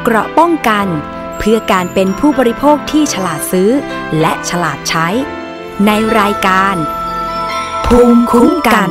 เกราะป้องกันเพื่อการเป็นผู้บริโภคที่ฉลาดซื้อและฉลาดใช้ในรายการภูมิคุ้มกัน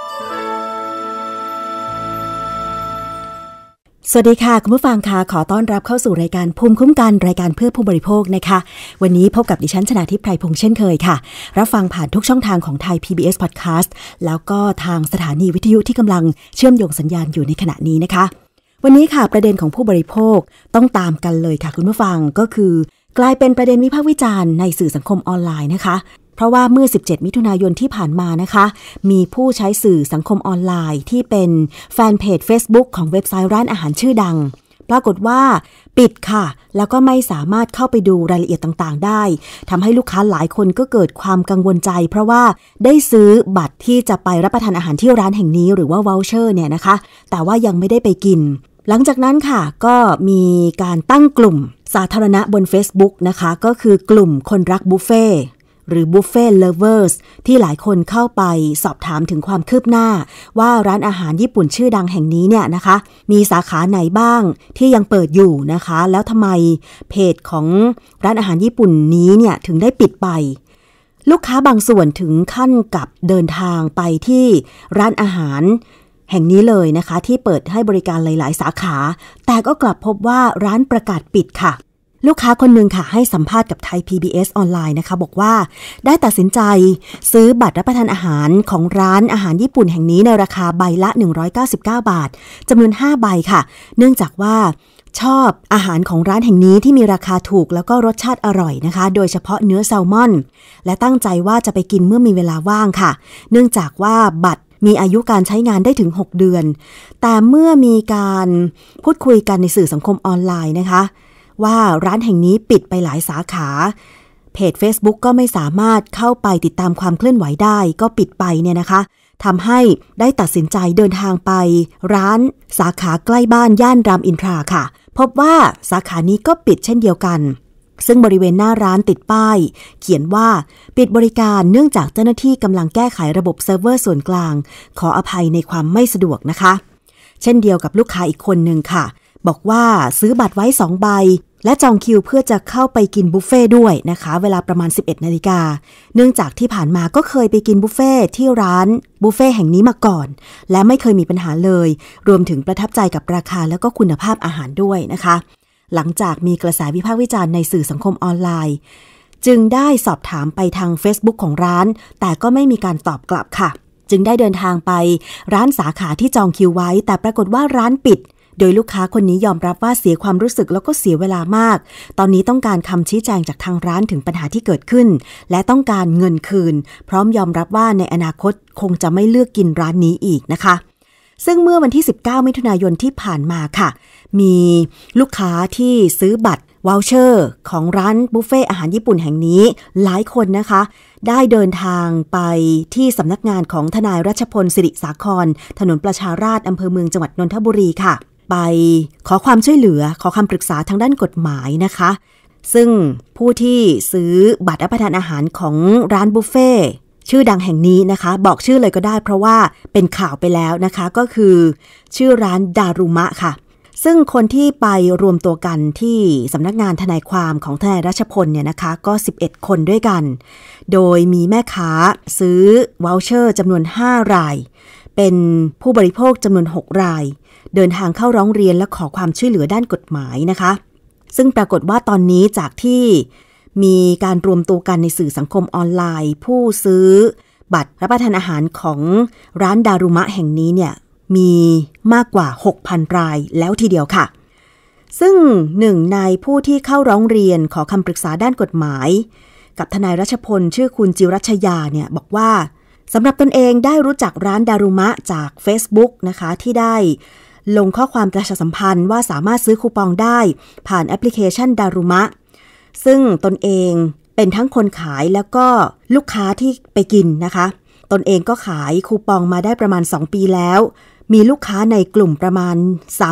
สวัสดีค่ะคุณผู้ฟังค่ะขอต้อนรับเข้าสู่รายการภูมิคุ้มกันรายการเพื่อผู้บริโภคนะคะวันนี้พบกับดิฉันชนาธิป ไพรพงษ์เช่นเคยค่ะรับฟังผ่านทุกช่องทางของไทย PBS Podcast แล้วก็ทางสถานีวิทยุที่กำลังเชื่อมโยงสัญญาณอยู่ในขณะนี้นะคะวันนี้ค่ะประเด็นของผู้บริโภคต้องตามกันเลยค่ะคุณผู้ฟังก็คือกลายเป็นประเด็นวิพากษ์วิจารณ์ในสื่อสังคมออนไลน์นะคะเพราะว่าเมื่อ17มิถุนายนที่ผ่านมานะคะมีผู้ใช้สื่อสังคมออนไลน์ที่เป็นแฟนเพจ Facebook ของเว็บไซต์ร้านอาหารชื่อดังปรากฏว่าปิดค่ะแล้วก็ไม่สามารถเข้าไปดูรายละเอียดต่างๆได้ทำให้ลูกค้าหลายคนก็เกิดความกังวลใจเพราะว่าได้ซื้อบัตรที่จะไปรับประทานอาหารที่ร้านแห่งนี้หรือว่าวอลเชอร์เนี่ยนะคะแต่ว่ายังไม่ได้ไปกินหลังจากนั้นค่ะก็มีการตั้งกลุ่มสาธารณะบน Facebook นะคะก็คือกลุ่มคนรักบุฟเฟ่หรือ Buffet Lovers ที่หลายคนเข้าไปสอบถามถึงความคืบหน้าว่าร้านอาหารญี่ปุ่นชื่อดังแห่งนี้เนี่ยนะคะมีสาขาไหนบ้างที่ยังเปิดอยู่นะคะแล้วทำไมเพจของร้านอาหารญี่ปุ่นนี้เนี่ยถึงได้ปิดไปลูกค้าบางส่วนถึงขั้นกับเดินทางไปที่ร้านอาหารแห่งนี้เลยนะคะที่เปิดให้บริการหลายๆสาขาแต่ก็กลับพบว่าร้านประกาศปิดค่ะลูกค้าคนหนึ่งค่ะให้สัมภาษณ์กับไทย PBS ออนไลน์นะคะบอกว่าได้ตัดสินใจซื้อบัตรรับประทานอาหารของร้านอาหารญี่ปุ่นแห่งนี้ในราคาใบละ199 บาทจำนวน5ใบค่ะเนื่องจากว่าชอบอาหารของร้านแห่งนี้ที่มีราคาถูกแล้วก็รสชาติอร่อยนะคะโดยเฉพาะเนื้อแซลมอนและตั้งใจว่าจะไปกินเมื่อมีเวลาว่างค่ะเนื่องจากว่าบัตรมีอายุการใช้งานได้ถึง6เดือนแต่เมื่อมีการพูดคุยกันในสื่อสังคมออนไลน์นะคะว่าร้านแห่งนี้ปิดไปหลายสาขาเพจ Facebook ก็ไม่สามารถเข้าไปติดตามความเคลื่อนไหวได้ก็ปิดไปเนี่ยนะคะทำให้ได้ตัดสินใจเดินทางไปร้านสาขาใกล้บ้านย่านรามอินทราค่ะพบว่าสาขานี้ก็ปิดเช่นเดียวกันซึ่งบริเวณหน้าร้านติดป้ายเขียนว่าปิดบริการเนื่องจากเจ้าหน้าที่กำลังแก้ไขระบบเซิร์ฟเวอร์ส่วนกลางขออภัยในความไม่สะดวกนะคะเช่นเดียวกับลูกค้าอีกคนนึงค่ะบอกว่าซื้อบัตรไว้2ใบและจองคิวเพื่อจะเข้าไปกินบุฟเฟ่ด้วยนะคะเวลาประมาณ 11 นาฬิกาเนื่องจากที่ผ่านมาก็เคยไปกินบุฟเฟ่ที่ร้านบุฟเฟ่แห่งนี้มาก่อนและไม่เคยมีปัญหาเลยรวมถึงประทับใจกับราคาและก็คุณภาพอาหารด้วยนะคะหลังจากมีกระแสวิพากษ์วิจารณ์ในสื่อสังคมออนไลน์จึงได้สอบถามไปทาง Facebook ของร้านแต่ก็ไม่มีการตอบกลับค่ะจึงได้เดินทางไปร้านสาขาที่จองคิวไว้แต่ปรากฏว่าร้านปิดโดยลูกค้าคนนี้ยอมรับว่าเสียความรู้สึกแล้วก็เสียเวลามากตอนนี้ต้องการคำชี้แจงจากทางร้านถึงปัญหาที่เกิดขึ้นและต้องการเงินคืนพร้อมยอมรับว่าในอนาคตคงจะไม่เลือกกินร้านนี้อีกนะคะซึ่งเมื่อวันที่19มิถุนายนที่ผ่านมาค่ะมีลูกค้าที่ซื้อบัตรวอลเชอร์ของร้านบุฟเฟ่อาหารญี่ปุ่นแห่งนี้หลายคนนะคะได้เดินทางไปที่สำนักงานของทนายรัชพลสิริสาครถนนประชาราษฎร์อำเภอเมืองจังหวัดนนทบุรีค่ะไปขอความช่วยเหลือขอคำปรึกษาทางด้านกฎหมายนะคะซึ่งผู้ที่ซื้อบัตรรับประทานอาหารของร้านบุฟเฟ่ชื่อดังแห่งนี้นะคะบอกชื่อเลยก็ได้เพราะว่าเป็นข่าวไปแล้วนะคะก็คือชื่อร้านดารุมะค่ะซึ่งคนที่ไปรวมตัวกันที่สำนักงานทนายความของทนายรัชพลเนี่ยนะคะก็11คนด้วยกันโดยมีแม่ค้าซื้อวอลเชอร์จำนวน5รายเป็นผู้บริโภคจำนวน6รายเดินทางเข้าร้องเรียนและขอความช่วยเหลือด้านกฎหมายนะคะซึ่งปรากฏว่าตอนนี้จากที่มีการรวมตัวกันในสื่อสังคมออนไลน์ผู้ซื้อบัตรรับประทานอาหารของร้านดารุมะแห่งนี้เนี่ยมีมากกว่า 6,000 รายแล้วทีเดียวค่ะซึ่งหนึ่งในผู้ที่เข้าร้องเรียนขอคำปรึกษาด้านกฎหมายกับทนายรัชพลชื่อคุณจิรัชยาเนี่ยบอกว่าสำหรับตนเองได้รู้จักร้านดารุมะจาก Facebook นะคะที่ได้ลงข้อความประชาสัมพันธ์ว่าสามารถซื้อคูปองได้ผ่านแอปพลิเคชันดารุมะซึ่งตนเองเป็นทั้งคนขายแล้วก็ลูกค้าที่ไปกินนะคะตนเองก็ขายคูปองมาได้ประมาณ2ปีแล้วมีลูกค้าในกลุ่มประมาณ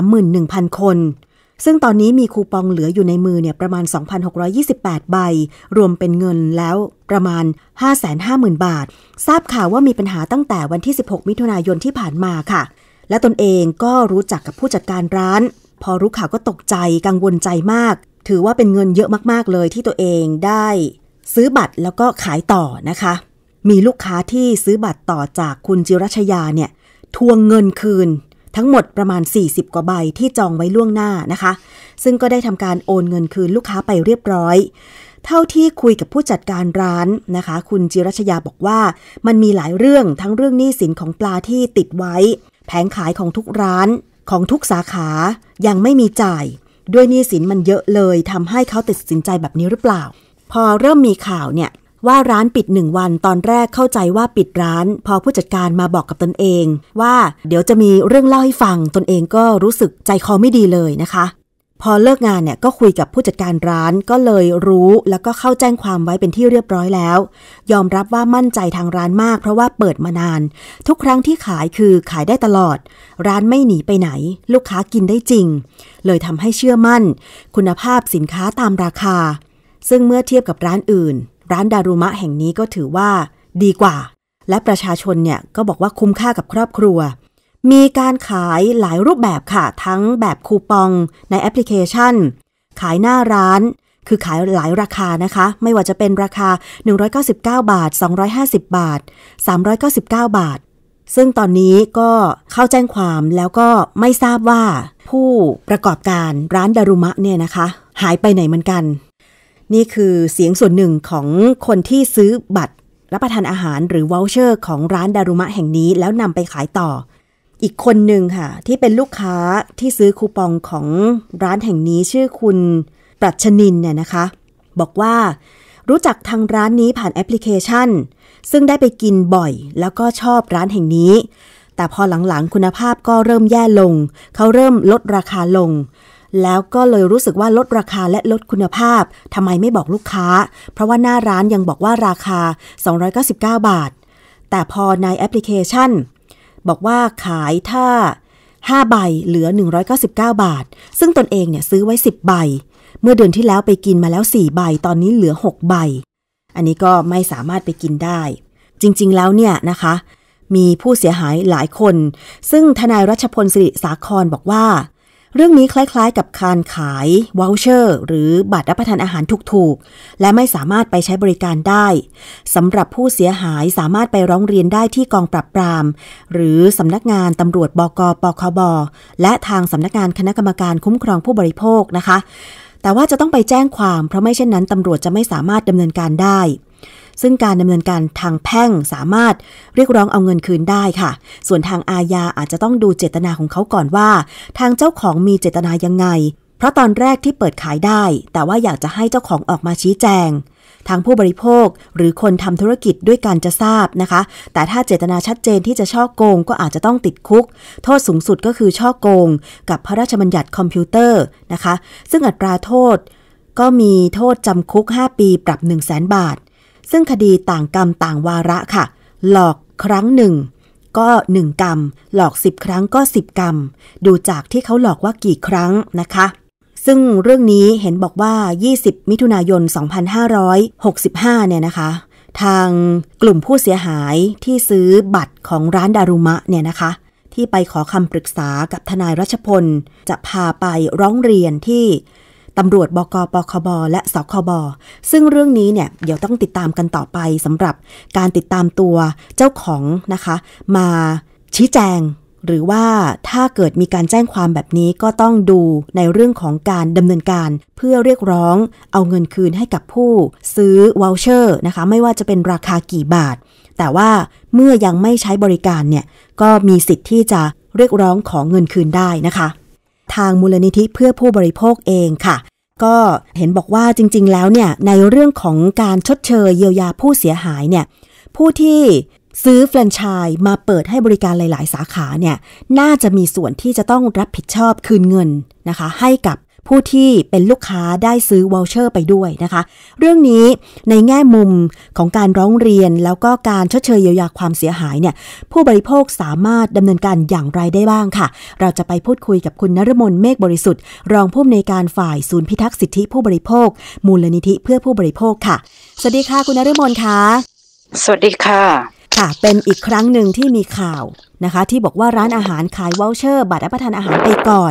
31,000 คนซึ่งตอนนี้มีคูปองเหลืออยู่ในมือเนี่ยประมาณ 2,628 ใบรวมเป็นเงินแล้วประมาณ 550,000 บาททราบข่าวว่ามีปัญหาตั้งแต่วันที่16มิถุนายนที่ผ่านมาค่ะและตนเองก็รู้จักกับผู้จัดการร้านพอรู้ข่าวก็ตกใจกังวลใจมากถือว่าเป็นเงินเยอะมากๆเลยที่ตัวเองได้ซื้อบัตรแล้วก็ขายต่อนะคะมีลูกค้าที่ซื้อบัตรต่อจากคุณจิรัชยาเนี่ยทวงเงินคืนทั้งหมดประมาณ40กว่าใบที่จองไว้ล่วงหน้านะคะซึ่งก็ได้ทำการโอนเงินคืนลูกค้าไปเรียบร้อยเท่าที่คุยกับผู้จัดการร้านนะคะคุณจิรัชยาบอกว่ามันมีหลายเรื่องทั้งเรื่องหนี้สินของปลาที่ติดไว้แผงขายของทุกร้านของทุกสาขายังไม่มีจ่ายด้วยหนี้สินมันเยอะเลยทำให้เขาตัดสินใจแบบนี้หรือเปล่าพอเริ่มมีข่าวเนี่ยว่าร้านปิด1วันตอนแรกเข้าใจว่าปิดร้านพอผู้จัดการมาบอกกับตนเองว่าเดี๋ยวจะมีเรื่องเล่าให้ฟังตนเองก็รู้สึกใจคอไม่ดีเลยนะคะพอเลิกงานเนี่ยก็คุยกับผู้จัดการร้านก็เลยรู้แล้วก็เข้าแจ้งความไว้เป็นที่เรียบร้อยแล้วยอมรับว่ามั่นใจทางร้านมากเพราะว่าเปิดมานานทุกครั้งที่ขายคือขายได้ตลอดร้านไม่หนีไปไหนลูกค้ากินได้จริงเลยทำให้เชื่อมั่นคุณภาพสินค้าตามราคาซึ่งเมื่อเทียบกับร้านอื่นร้านดารุมะแห่งนี้ก็ถือว่าดีกว่าและประชาชนเนี่ยก็บอกว่าคุ้มค่ากับครอบครัวมีการขายหลายรูปแบบค่ะทั้งแบบคูปองในแอปพลิเคชันขายหน้าร้านคือขายหลายราคานะคะไม่ว่าจะเป็นราคา199บาท250บาท399บาทซึ่งตอนนี้ก็เข้าแจ้งความแล้วก็ไม่ทราบว่าผู้ประกอบการร้านดารุมะเนี่ยนะคะหายไปไหนเหมือนกันนี่คือเสียงส่วนหนึ่งของคนที่ซื้อบัตรรับประทานอาหารหรือวอลเชอร์ของร้านดารุมะแห่งนี้แล้วนำไปขายต่ออีกคนหนึ่งค่ะที่เป็นลูกค้าที่ซื้อคูปองของร้านแห่งนี้ชื่อคุณปรัชนินเนี่ยนะคะบอกว่ารู้จักทางร้านนี้ผ่านแอปพลิเคชันซึ่งได้ไปกินบ่อยแล้วก็ชอบร้านแห่งนี้แต่พอหลังๆคุณภาพก็เริ่มแย่ลงเขาเริ่มลดราคาลงแล้วก็เลยรู้สึกว่าลดราคาและลดคุณภาพทำไมไม่บอกลูกค้าเพราะว่าหน้าร้านยังบอกว่าราคา299บาทแต่พอในแอปพลิเคชันบอกว่าขายถ้า5ใบเหลือ199บาทซึ่งตนเองเนี่ยซื้อไว้10ใบเมื่อเดือนที่แล้วไปกินมาแล้ว4ใบตอนนี้เหลือ6ใบอันนี้ก็ไม่สามารถไปกินได้จริงๆแล้วเนี่ยนะคะมีผู้เสียหายหลายคนซึ่งทนายรัชพลสิริสาครบอกว่าเรื่องนี้คล้ายๆกับการขายวอลเชอร์หรือบัตรรับประทานอาหารถูกๆและไม่สามารถไปใช้บริการได้สำหรับผู้เสียหายสามารถไปร้องเรียนได้ที่กองปราบปรามหรือสำนักงานตำรวจบก.ปคบ.และทางสำนักงานคณะกรรมการคุ้มครองผู้บริโภคนะคะแต่ว่าจะต้องไปแจ้งความเพราะไม่เช่นนั้นตำรวจจะไม่สามารถดำเนินการได้ซึ่งการดำเนินการทางแพ่งสามารถเรียกร้องเอาเงินคืนได้ค่ะส่วนทางอาญาอาจจะต้องดูเจตนาของเขาก่อนว่าทางเจ้าของมีเจตนายังไงเพราะตอนแรกที่เปิดขายได้แต่ว่าอยากจะให้เจ้าของออกมาชี้แจงทางผู้บริโภคหรือคนทำธุรกิจด้วยกันจะทราบนะคะแต่ถ้าเจตนาชัดเจนที่จะฉ้อโกงก็อาจจะต้องติดคุกโทษสูงสุดก็คือฉ้อโกงกับพระราชบัญญัติคอมพิวเตอร์นะคะซึ่งอัตราโทษก็มีโทษจำคุก5ปีปรับ 100,000 บาทซึ่งคดีต่างกรรมต่างวาระค่ะหลอกครั้งหนึ่งก็1กรรมหลอก10ครั้งก็10กรรมดูจากที่เขาหลอกว่ากี่ครั้งนะคะซึ่งเรื่องนี้เห็นบอกว่า20มิถุนายน2565เนี่ยนะคะทางกลุ่มผู้เสียหายที่ซื้อบัตรของร้านดารุมะเนี่ยนะคะที่ไปขอคำปรึกษากับทนายรัชพลจะพาไปร้องเรียนที่ตำรวจบก.ปคบ.และสคบ.ซึ่งเรื่องนี้เนี่ยเดี๋ยวต้องติดตามกันต่อไปสำหรับการติดตามตัวเจ้าของนะคะมาชี้แจงหรือว่าถ้าเกิดมีการแจ้งความแบบนี้ก็ต้องดูในเรื่องของการดำเนินการเพื่อเรียกร้องเอาเงินคืนให้กับผู้ซื้อวอลเชอร์นะคะไม่ว่าจะเป็นราคากี่บาทแต่ว่าเมื่อยังไม่ใช้บริการเนี่ยก็มีสิทธิ์ที่จะเรียกร้องขอเงินคืนได้นะคะทางมูลนิธิเพื่อผู้บริโภคเองค่ะก็เห็นบอกว่าจริงๆแล้วเนี่ยในเรื่องของการชดเชยเยียวยาผู้เสียหายเนี่ยผู้ที่ซื้อแฟรนไชส์มาเปิดให้บริการหลายๆสาขาเนี่ยน่าจะมีส่วนที่จะต้องรับผิดชอบคืนเงินนะคะให้กับผู้ที่เป็นลูกค้าได้ซื้อวอลเชอร์ไปด้วยนะคะเรื่องนี้ในแง่มุมของการร้องเรียนแล้วก็การชดเชยเยียวยาความเสียหายเนี่ยผู้บริโภคสามารถดำเนินการอย่างไรได้บ้างค่ะเราจะไปพูดคุยกับคุณนฤมลเมฆบริสุทธิ์รองผู้อำนวยการฝ่ายศูนย์พิทักษ์สิทธิผู้บริโภคมูลนิธิเพื่อผู้บริโภคค่ะสวัสดีค่ะคุณนฤมลค่ะสวัสดีค่ะค่ะเป็นอีกครั้งหนึ่งที่มีข่าวนะคะที่บอกว่าร้านอาหารขายวอลเชอร์บัตรรับประทานอาหารไปก่อน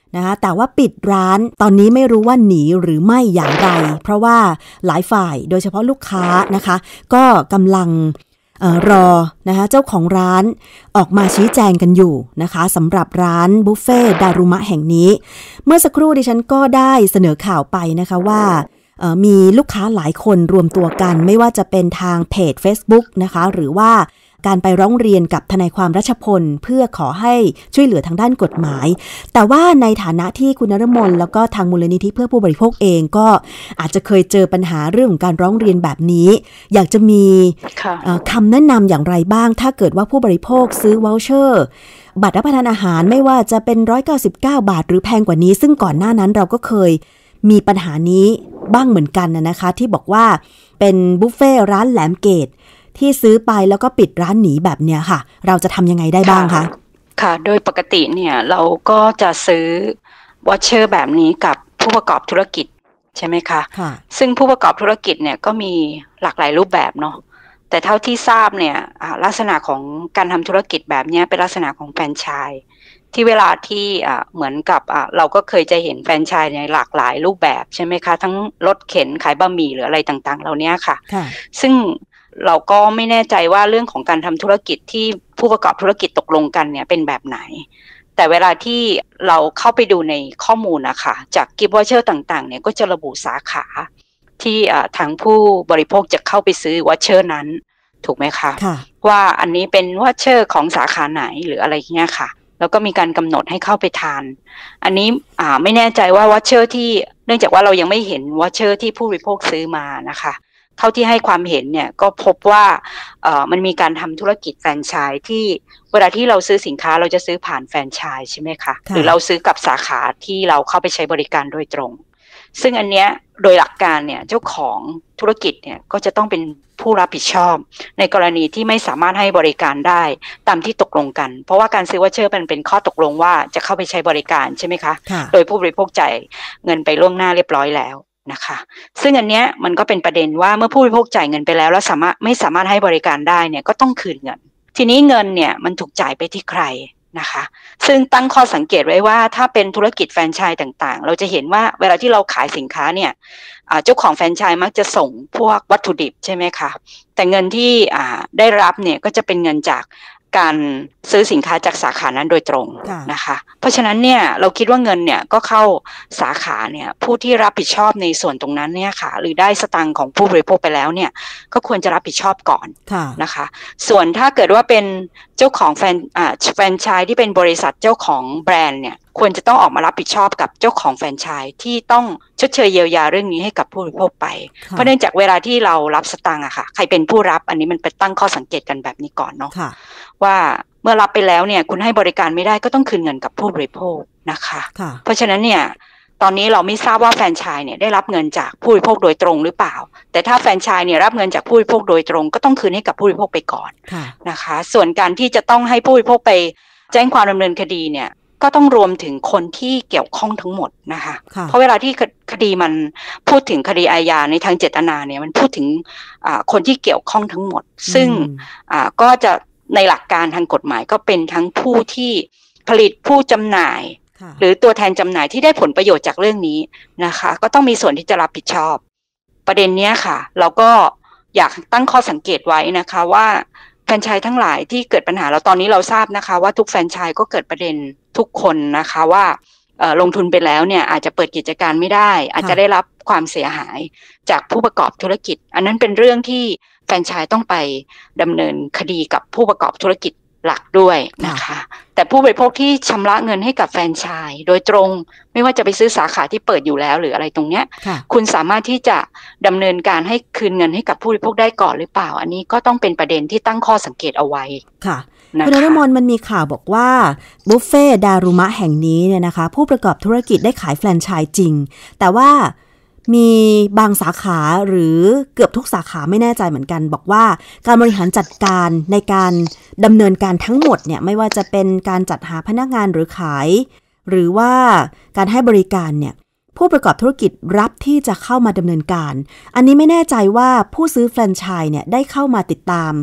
นะคะแต่ว่าปิดร้านตอนนี้ไม่รู้ว่าหนีหรือไม่อย่างไรเพราะว่าหลายฝ่ายโดยเฉพาะลูกค้านะคะก็กำลังรอนะคะเจ้าของร้านออกมาชี้แจงกันอยู่นะคะสำหรับร้านบุฟเฟ่ดารุมะแห่งนี้เมื่อสักครู่ดิฉันก็ได้เสนอข่าวไปนะคะว่ามีลูกค้าหลายคนรวมตัวกันไม่ว่าจะเป็นทางเพจ Facebook นะคะหรือว่าการไปร้องเรียนกับทนายความรัชพลเพื่อขอให้ช่วยเหลือทางด้านกฎหมายแต่ว่าในฐานะที่คุณนฤมลแล้วก็ทางมูลนิธิเพื่อผู้บริโภคเองก็อาจจะเคยเจอปัญหาเรื่องของการร้องเรียนแบบนี้อยากจะมีคำแนะนำอย่างไรบ้างถ้าเกิดว่าผู้บริโภคซื้อวอลเชอร์บัตรรับประทานอาหารไม่ว่าจะเป็น199 บาทหรือแพงกว่านี้ซึ่งก่อนหน้านั้นเราก็เคยมีปัญหานี้บ้างเหมือนกันนะคะที่บอกว่าเป็นบุฟเฟ่ร้านแหลมเกตที่ซื้อไปแล้วก็ปิดร้านหนีแบบเนี้ยค่ะเราจะทำยังไงได้บ้างคะค่ะโดยปกติเนี่ยเราก็จะซื้อวอเชอร์แบบนี้กับผู้ประกอบธุรกิจใช่ไหมคะซึ่งผู้ประกอบธุรกิจเนี่ยก็มีหลากหลายรูปแบบเนาะแต่เท่าที่ทราบเนี่ยลักษณะของการทำธุรกิจแบบนี้เป็นลักษณะของแฟรนไชส์ที่เวลาที่เหมือนกับเราก็เคยจะเห็นแฟรนไชส์ในหลากหลายรูปแบบใช่ไหมคะทั้งรถเข็นขายบะหมี่หรืออะไรต่างๆเหล่านี้ค่ะซึ่งเราก็ไม่แน่ใจว่าเรื่องของการทำธุรกิจที่ผู้ประกอบธุรกิจตกลงกันเนี่ยเป็นแบบไหนแต่เวลาที่เราเข้าไปดูในข้อมูลนะคะจากกิฟต์วอเชอร์ต่างๆเนี่ยก็จะระบุสาขาที่ทางผู้บริโภคจะเข้าไปซื้อวอเชอร์นั้นถูกไหมคะว่าอันนี้เป็นวอเชอร์ของสาขาไหนหรืออะไรเงี้ยค่ะแล้วก็มีการกำหนดให้เข้าไปทานอันนี้ไม่แน่ใจว่าวอเชอร์ที่เนื่องจากว่าเรายังไม่เห็นวอเชอร์ที่ผู้บริโภคซื้อมานะคะเท่าที่ให้ความเห็นเนี่ยก็พบว่ามันมีการทำธุรกิจแฟรนไชส์ที่เวลาที่เราซื้อสินค้าเราจะซื้อผ่านแฟรนไชส์ใช่ไหมคะหรือเราซื้อกับสาขาที่เราเข้าไปใช้บริการโดยตรงซึ่งอันเนี้ยโดยหลักการเนี่ยเจ้าของธุรกิจเนี่ยก็จะต้องเป็นผู้รับผิดชอบในกรณีที่ไม่สามารถให้บริการได้ตามที่ตกลงกันเพราะว่าการซื้อวอเชอร์มันเป็นข้อตกลงว่าจะเข้าไปใช้บริการใช่ไหมคะโดยผู้บริโภคจ่ายเงินไปล่วงหน้าเรียบร้อยแล้วนะคะซึ่งอันเนี้ยมันก็เป็นประเด็นว่าเมื่อผู้บริโภคจ่ายเงินไปแล้วแล้วไม่สามารถให้บริการได้เนี่ยก็ต้องคืนเงินทีนี้เงินเนี่ยมันถูกจ่ายไปที่ใครนะคะซึ่งตั้งข้อสังเกตไว้ว่าถ้าเป็นธุรกิจแฟรนไชส์ต่างๆเราจะเห็นว่าเวลาที่เราขายสินค้าเนี่ยเจ้าของแฟรนไชส์มักจะส่งพวกวัตถุดิบใช่ไหมคะแต่เงินที่ได้รับเนี่ยก็จะเป็นเงินจากการซื้อสินค้าจากสาขานั้นโดยตรงนะคะเพราะฉะนั้นเนี่ยเราคิดว่าเงินเนี่ยก็เข้าสาขาเนี่ยผู้ที่รับผิดชอบในส่วนตรงนั้นเนี่ยค่ะหรือได้สตังค์ของผู้บริโภคไปแล้วเนี่ยก็ควรจะรับผิดชอบก่อนนะคะส่วนถ้าเกิดว่าเป็นเจ้าของแฟรนไชส์ที่เป็นบริษัทเจ้าของแบรนด์เนี่ยควรจะต้องออกมารับผิดชอบกับเจ้าของแฟรนไชส์ที่ต้องชดเชยเยียวยาเรื่องนี้ให้กับผู้บริโภคไปเพราะเนื่องจากเวลาที่เรารับสตังค์อะค่ะใครเป็นผู้รับอันนี้มันไปตั้งข้อสังเกตกันแบบนี้ก่อนเนาะว่าเมื่อรับไปแล้วเนี่ยคุณให้บริการไม่ได้ก็ต้องคืนเงินกับผู้บริโภคนะคะเพราะฉะนั้นเนี่ยตอนนี้เราไม่ทราบว่าแฟรนไชส์เนี่ยได้รับเงินจากผู้บริโภคโดยตรงหรือเปล่าแต่ถ้าแฟรนไชส์เนี่ยรับเงินจากผู้บริโภคโดยตรงก็ต้องคืนให้กับผู้บริโภคไปก่อนนะคะส่วนการที่จะต้องให้ผู้บริโภคไปแจ้งความดำเนินคดีเนี่ยก็ต้องรวมถึงคนที่เกี่ยวข้องทั้งหมดนะคะเพราะเวลาที่คดีมันพูดถึงคดีอาญาในทางเจตนาเนี่ยมันพูดถึงคนที่เกี่ยวข้องทั้งหมดซึ่งก็จะในหลักการทางกฎหมายก็เป็นทั้งผู้ที่ผลิตผู้จำหน่ายหรือตัวแทนจำหน่ายที่ได้ผลประโยชน์จากเรื่องนี้นะคะก็ต้องมีส่วนที่จะรับผิดชอบประเด็นนี้ค่ะเราก็อยากตั้งข้อสังเกตไว้นะคะว่าแฟรนไชส์ทั้งหลายที่เกิดปัญหาแล้วตอนนี้เราทราบนะคะว่าทุกแฟรนไชส์ก็เกิดประเด็นทุกคนนะคะว่าลงทุนไปแล้วเนี่ยอาจจะเปิดกิจการไม่ได้อาจจะได้รับความเสียหายจากผู้ประกอบธุรกิจอันนั้นเป็นเรื่องที่แฟรนไชส์ต้องไปดำเนินคดีกับผู้ประกอบธุรกิจหลักด้วยนะคะแต่ผู้บริโภคที่ชำระเงินให้กับแฟรนไชส์โดยตรงไม่ว่าจะไปซื้อสาขาที่เปิดอยู่แล้วหรืออะไรตรงเนี้ยคุณสามารถที่จะดำเนินการให้คืนเงินให้กับผู้บริโภคได้ก่อนหรือเปล่าอันนี้ก็ต้องเป็นประเด็นที่ตั้งข้อสังเกตเอาไว้ค่ะคุณนฤมลมันมีข่าวบอกว่าบุฟเฟ่ดารุมะแห่งนี้เนี่ยนะคะผู้ประกอบธุรกิจได้ขายแฟรนไชส์จริงแต่ว่ามีบางสาขาหรือเกือบทุกสาขาไม่แน่ใจเหมือนกันบอกว่าการบริหารจัดการในการดำเนินการทั้งหมดเนี่ยไม่ว่าจะเป็นการจัดหาพนักงานหรือขายหรือว่าการให้บริการเนี่ยผู้ประกอบธุรกิจรับที่จะเข้ามาดำเนินการอันนี้ไม่แน่ใจว่าผู้ซื้อแฟรนไชส์เนี่ยได้เข้ามาติดตาม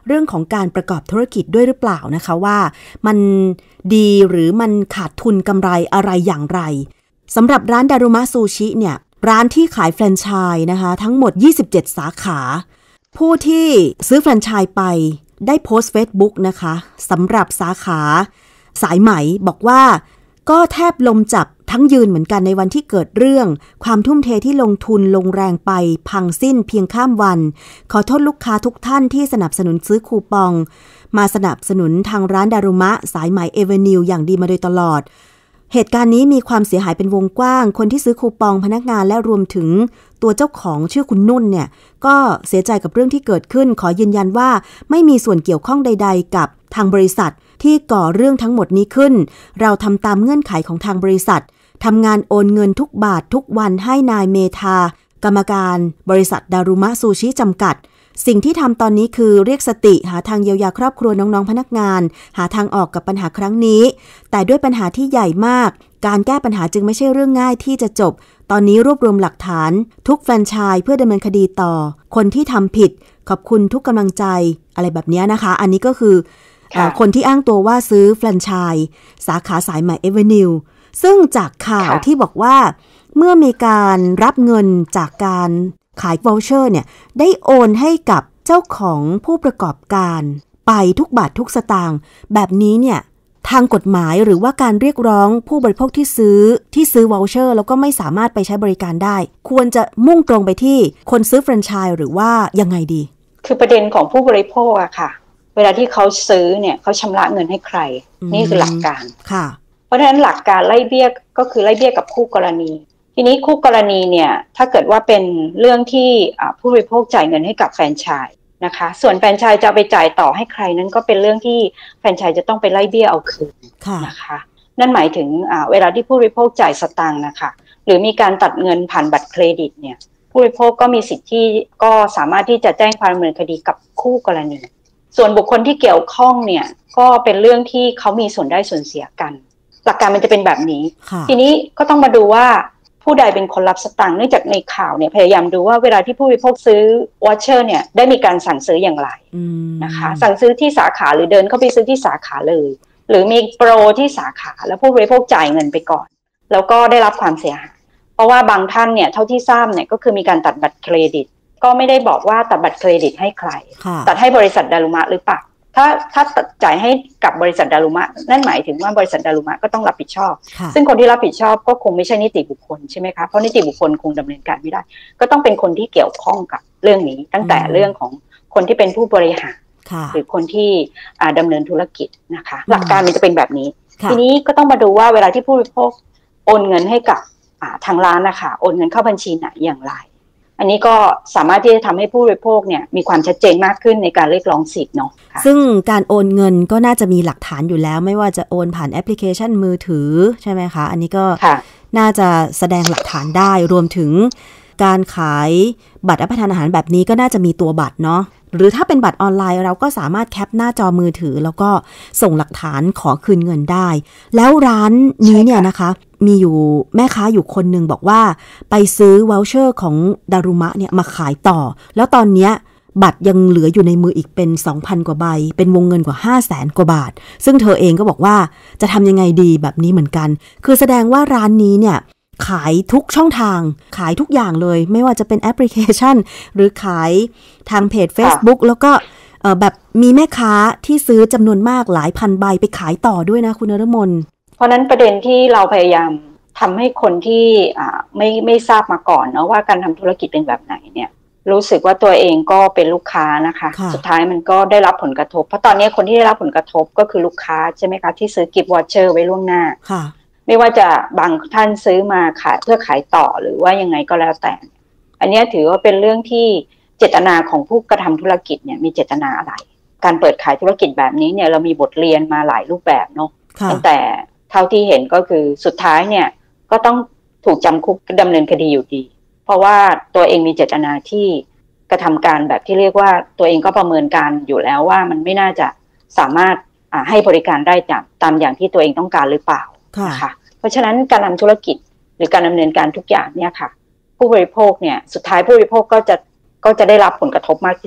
เรื่องของการประกอบธุรกิจด้วยหรือเปล่านะคะว่ามันดีหรือมันขาดทุนกำไรอะไรอย่างไรสำหรับร้านดารุมะซูชิเนี่ยร้านที่ขายแฟรนไชส์นะคะทั้งหมด27สาขาผู้ที่ซื้อแฟรนไชส์ไปได้โพสต์ Facebook นะคะสำหรับสาขาสายไหมบอกว่าก็แทบลมจับทั้งยืนเหมือนกันในวันที่เกิดเรื่องความทุ่มเทที่ลงทุนลงแรงไปพังสิ้นเพียงข้ามวันขอโทษลูกค้าทุกท่านที่สนับสนุนซื้อคูปองมาสนับสนุนทางร้านดารุมะสายไหมเอเวนิวอย่างดีมาโดยตลอดเหตุการณ์นี้มีความเสียหายเป็นวงกว้างคนที่ซื้อคูปองพนักงานและรวมถึงตัวเจ้าของชื่อคุณนุ่นเนี่ยก็เสียใจกับเรื่องที่เกิดขึ้นขอยืนยันว่าไม่มีส่วนเกี่ยวข้องใดๆกับทางบริษัทที่ก่อเรื่องทั้งหมดนี้ขึ้นเราทำตามเงื่อนไขของทางบริษัททำงานโอนเงินทุกบาททุกวันให้นายเมธากรรมการบริษัทดารุมะซูชิจำกัดสิ่งที่ทำตอนนี้คือเรียกสติหาทางเยียวยาครอบครัวน้องๆพนักงานหาทางออกกับปัญหาครั้งนี้แต่ด้วยปัญหาที่ใหญ่มากการแก้ปัญหาจึงไม่ใช่เรื่องง่ายที่จะจบตอนนี้รวบรวมหลักฐานทุกแฟรนไชส์เพื่อดำเนินคดีต่อคนที่ทำผิดขอบคุณทุกกำลังใจอะไรแบบนี้นะคะอันนี้ก็คือคนที่อ้างตัวว่าซื้อแฟรนไชส์สาขาสายไหมเอเวนิวซึ่งจากข่าวที่บอกว่าเมื่อมีการรับเงินจากการขายวอลเชอร์เนี่ยได้โอนให้กับเจ้าของผู้ประกอบการไปทุกบาททุกสตางค์แบบนี้เนี่ยทางกฎหมายหรือว่าการเรียกร้องผู้บริโภคที่ซื้อวอลเชอร์แล้วก็ไม่สามารถไปใช้บริการได้ควรจะมุ่งตรงไปที่คนซื้อแฟรนไชส์หรือว่ายังไงดีคือประเด็นของผู้บริโภคอะค่ะเวลาที่เขาซื้อเนี่ยเขาชำระเงินให้ใครนี่คือหลักการค่ะเพราะฉะนั้นหลักการไล่เบี้ยก็คือไล่เบี้ยกับคู่กรณีทีนี้คู่กรณีเนี่ยถ้าเกิดว่าเป็นเรื่องที่ผู้บริโภคจ่ายเงินให้กับแฟรนไชส์นะคะส่วนแฟรนไชส์จะไปจ่ายต่อให้ใครนั้นก็เป็นเรื่องที่แฟรนไชส์จะต้องไปไล่เบี้ยเอาคืนนะคะนั่นหมายถึงเวลาที่ผู้บริโภคจ่ายสตางค์นะคะหรือมีการตัดเงินผ่านบัตรเครดิตเนี่ยผู้บริโภคก็มีสิทธิ์ที่ก็สามารถที่จะแจ้งความดำเนินคดีกับคู่กรณีส่วนบุคคลที่เกี่ยวข้องเนี่ยก็เป็นเรื่องที่เขามีส่วนได้ส่วนเสียกันหลักการมันจะเป็นแบบนี้ทีนี้ก็ต้องมาดูว่าผู้ใดเป็นคนรับสตางค์เนื่องจากในข่าวเนี่ยพยายามดูว่าเวลาที่ผู้บริโภคซื้อวอเชอร์เนี่ยได้มีการสั่งซื้ออย่างไรนะคะสั่งซื้อที่สาขาหรือเดินเข้าไปซื้อที่สาขาเลยหรือมีโปรที่สาขาแล้วผู้บริโภคจ่ายเงินไปก่อนแล้วก็ได้รับความเสียหายเพราะว่าบางท่านเนี่ยเท่าที่ทราบเนี่ยก็คือมีการตัดบัตรเครดิตก็ไม่ได้บอกว่าตัดบัตรเครดิตให้ใครตัดให้บริษัทดารุมะหรือเปล่าถ้าจ่ายให้กับบริษัทดารุมะนั่นหมายถึงว่าบริษัทดารุมะก็ต้องรับผิดชอบซึ่งคนที่รับผิดชอบก็คงไม่ใช่นิติบุคคลใช่ไหมคะเพราะนิติบุคคลคงดำเนินการไม่ได้ก็ต้องเป็นคนที่เกี่ยวข้องกับเรื่องนี้ตั้งแต่เรื่องของคนที่เป็นผู้บริหารหรือคนที่ดำเนินธุรกิจนะคะหลักการมันจะเป็นแบบนี้ทีนี้ก็ต้องมาดูว่าเวลาที่ผู้บริโภคโอนเงินให้กับทางร้านนะคะโอนเงินเข้าบัญชีไหนอย่างไรอันนี้ก็สามารถที่จะทำให้ผู้บริโภคเนี่ยมีความชัดเจนมากขึ้นในการเรียกร้องสิทธิ์เนาะซึ่งการโอนเงินก็น่าจะมีหลักฐานอยู่แล้วไม่ว่าจะโอนผ่านแอปพลิเคชันมือถือใช่ไหมคะอันนี้ก็น่าจะแสดงหลักฐานได้รวมถึงการขายบัตรรับประทานอาหารแบบนี้ก็น่าจะมีตัวบัตรเนาะหรือถ้าเป็นบัตรออนไลน์เราก็สามารถแคปหน้าจอมือถือแล้วก็ส่งหลักฐานขอคืนเงินได้แล้วร้านนี้เนี่ยนะคะมีอยู่แม่ค้าอยู่คนหนึ่งบอกว่าไปซื้อวอลเชอร์ของดารุมะเนี่ยมาขายต่อแล้วตอนเนี้ยบัตรยังเหลืออยู่ในมืออีกเป็น 2,000 กว่าใบเป็นวงเงินกว่า 500,000 กว่าบาทซึ่งเธอเองก็บอกว่าจะทำยังไงดีแบบนี้เหมือนกันคือแสดงว่าร้านนี้เนี่ยขายทุกช่องทางขายทุกอย่างเลยไม่ว่าจะเป็นแอปพลิเคชันหรือขายทางเพจ Facebook แล้วก็แบบมีแม่ค้าที่ซื้อจำนวนมากหลายพันใบไปขายต่อด้วยนะคุณนฤมลเพราะนั้นประเด็นที่เราพยายามทำให้คนที่ไม่ทราบมาก่อนเนาะว่าการทำธุรกิจเป็นแบบไหนเนี่ยรู้สึกว่าตัวเองก็เป็นลูกค้านะคะสุดท้ายมันก็ได้รับผลกระทบเพราะตอนนี้คนที่ได้รับผลกระทบก็คือลูกค้าใช่ไหมคะที่ซื้อกิฟต์วอเชอร์ไว้ล่วงหน้าไม่ว่าจะบางท่านซื้อมาขายเพื่อขายต่อหรือว่ายังไงก็แล้วแต่อันนี้ถือว่าเป็นเรื่องที่เจตนาของผู้กระทำธุรกิจเนี่ยมีเจตนาอะไรการเปิดขายธุรกิจแบบนี้เนี่ยเรามีบทเรียนมาหลายรูปแบบเนาะตั้งแต่เท่าที่เห็นก็คือสุดท้ายเนี่ยก็ต้องถูกจำคุกดำเนินคดีอยู่ดีเพราะว่าตัวเองมีเจตนาที่กระทำการแบบที่เรียกว่าตัวเองก็ประเมินการอยู่แล้วว่ามันไม่น่าจะสามารถให้บริการได้ตามอย่างที่ตัวเองต้องการหรือเปล่านะคะเพราะฉะนั้นการทำธุรกิจหรือการดำเนินการทุกอย่างเนี่ยค่ะผู้บริโภคเนี่ยสุดท้ายผู้บริโภคก็จะได้รับผลกระทบมากที่สุด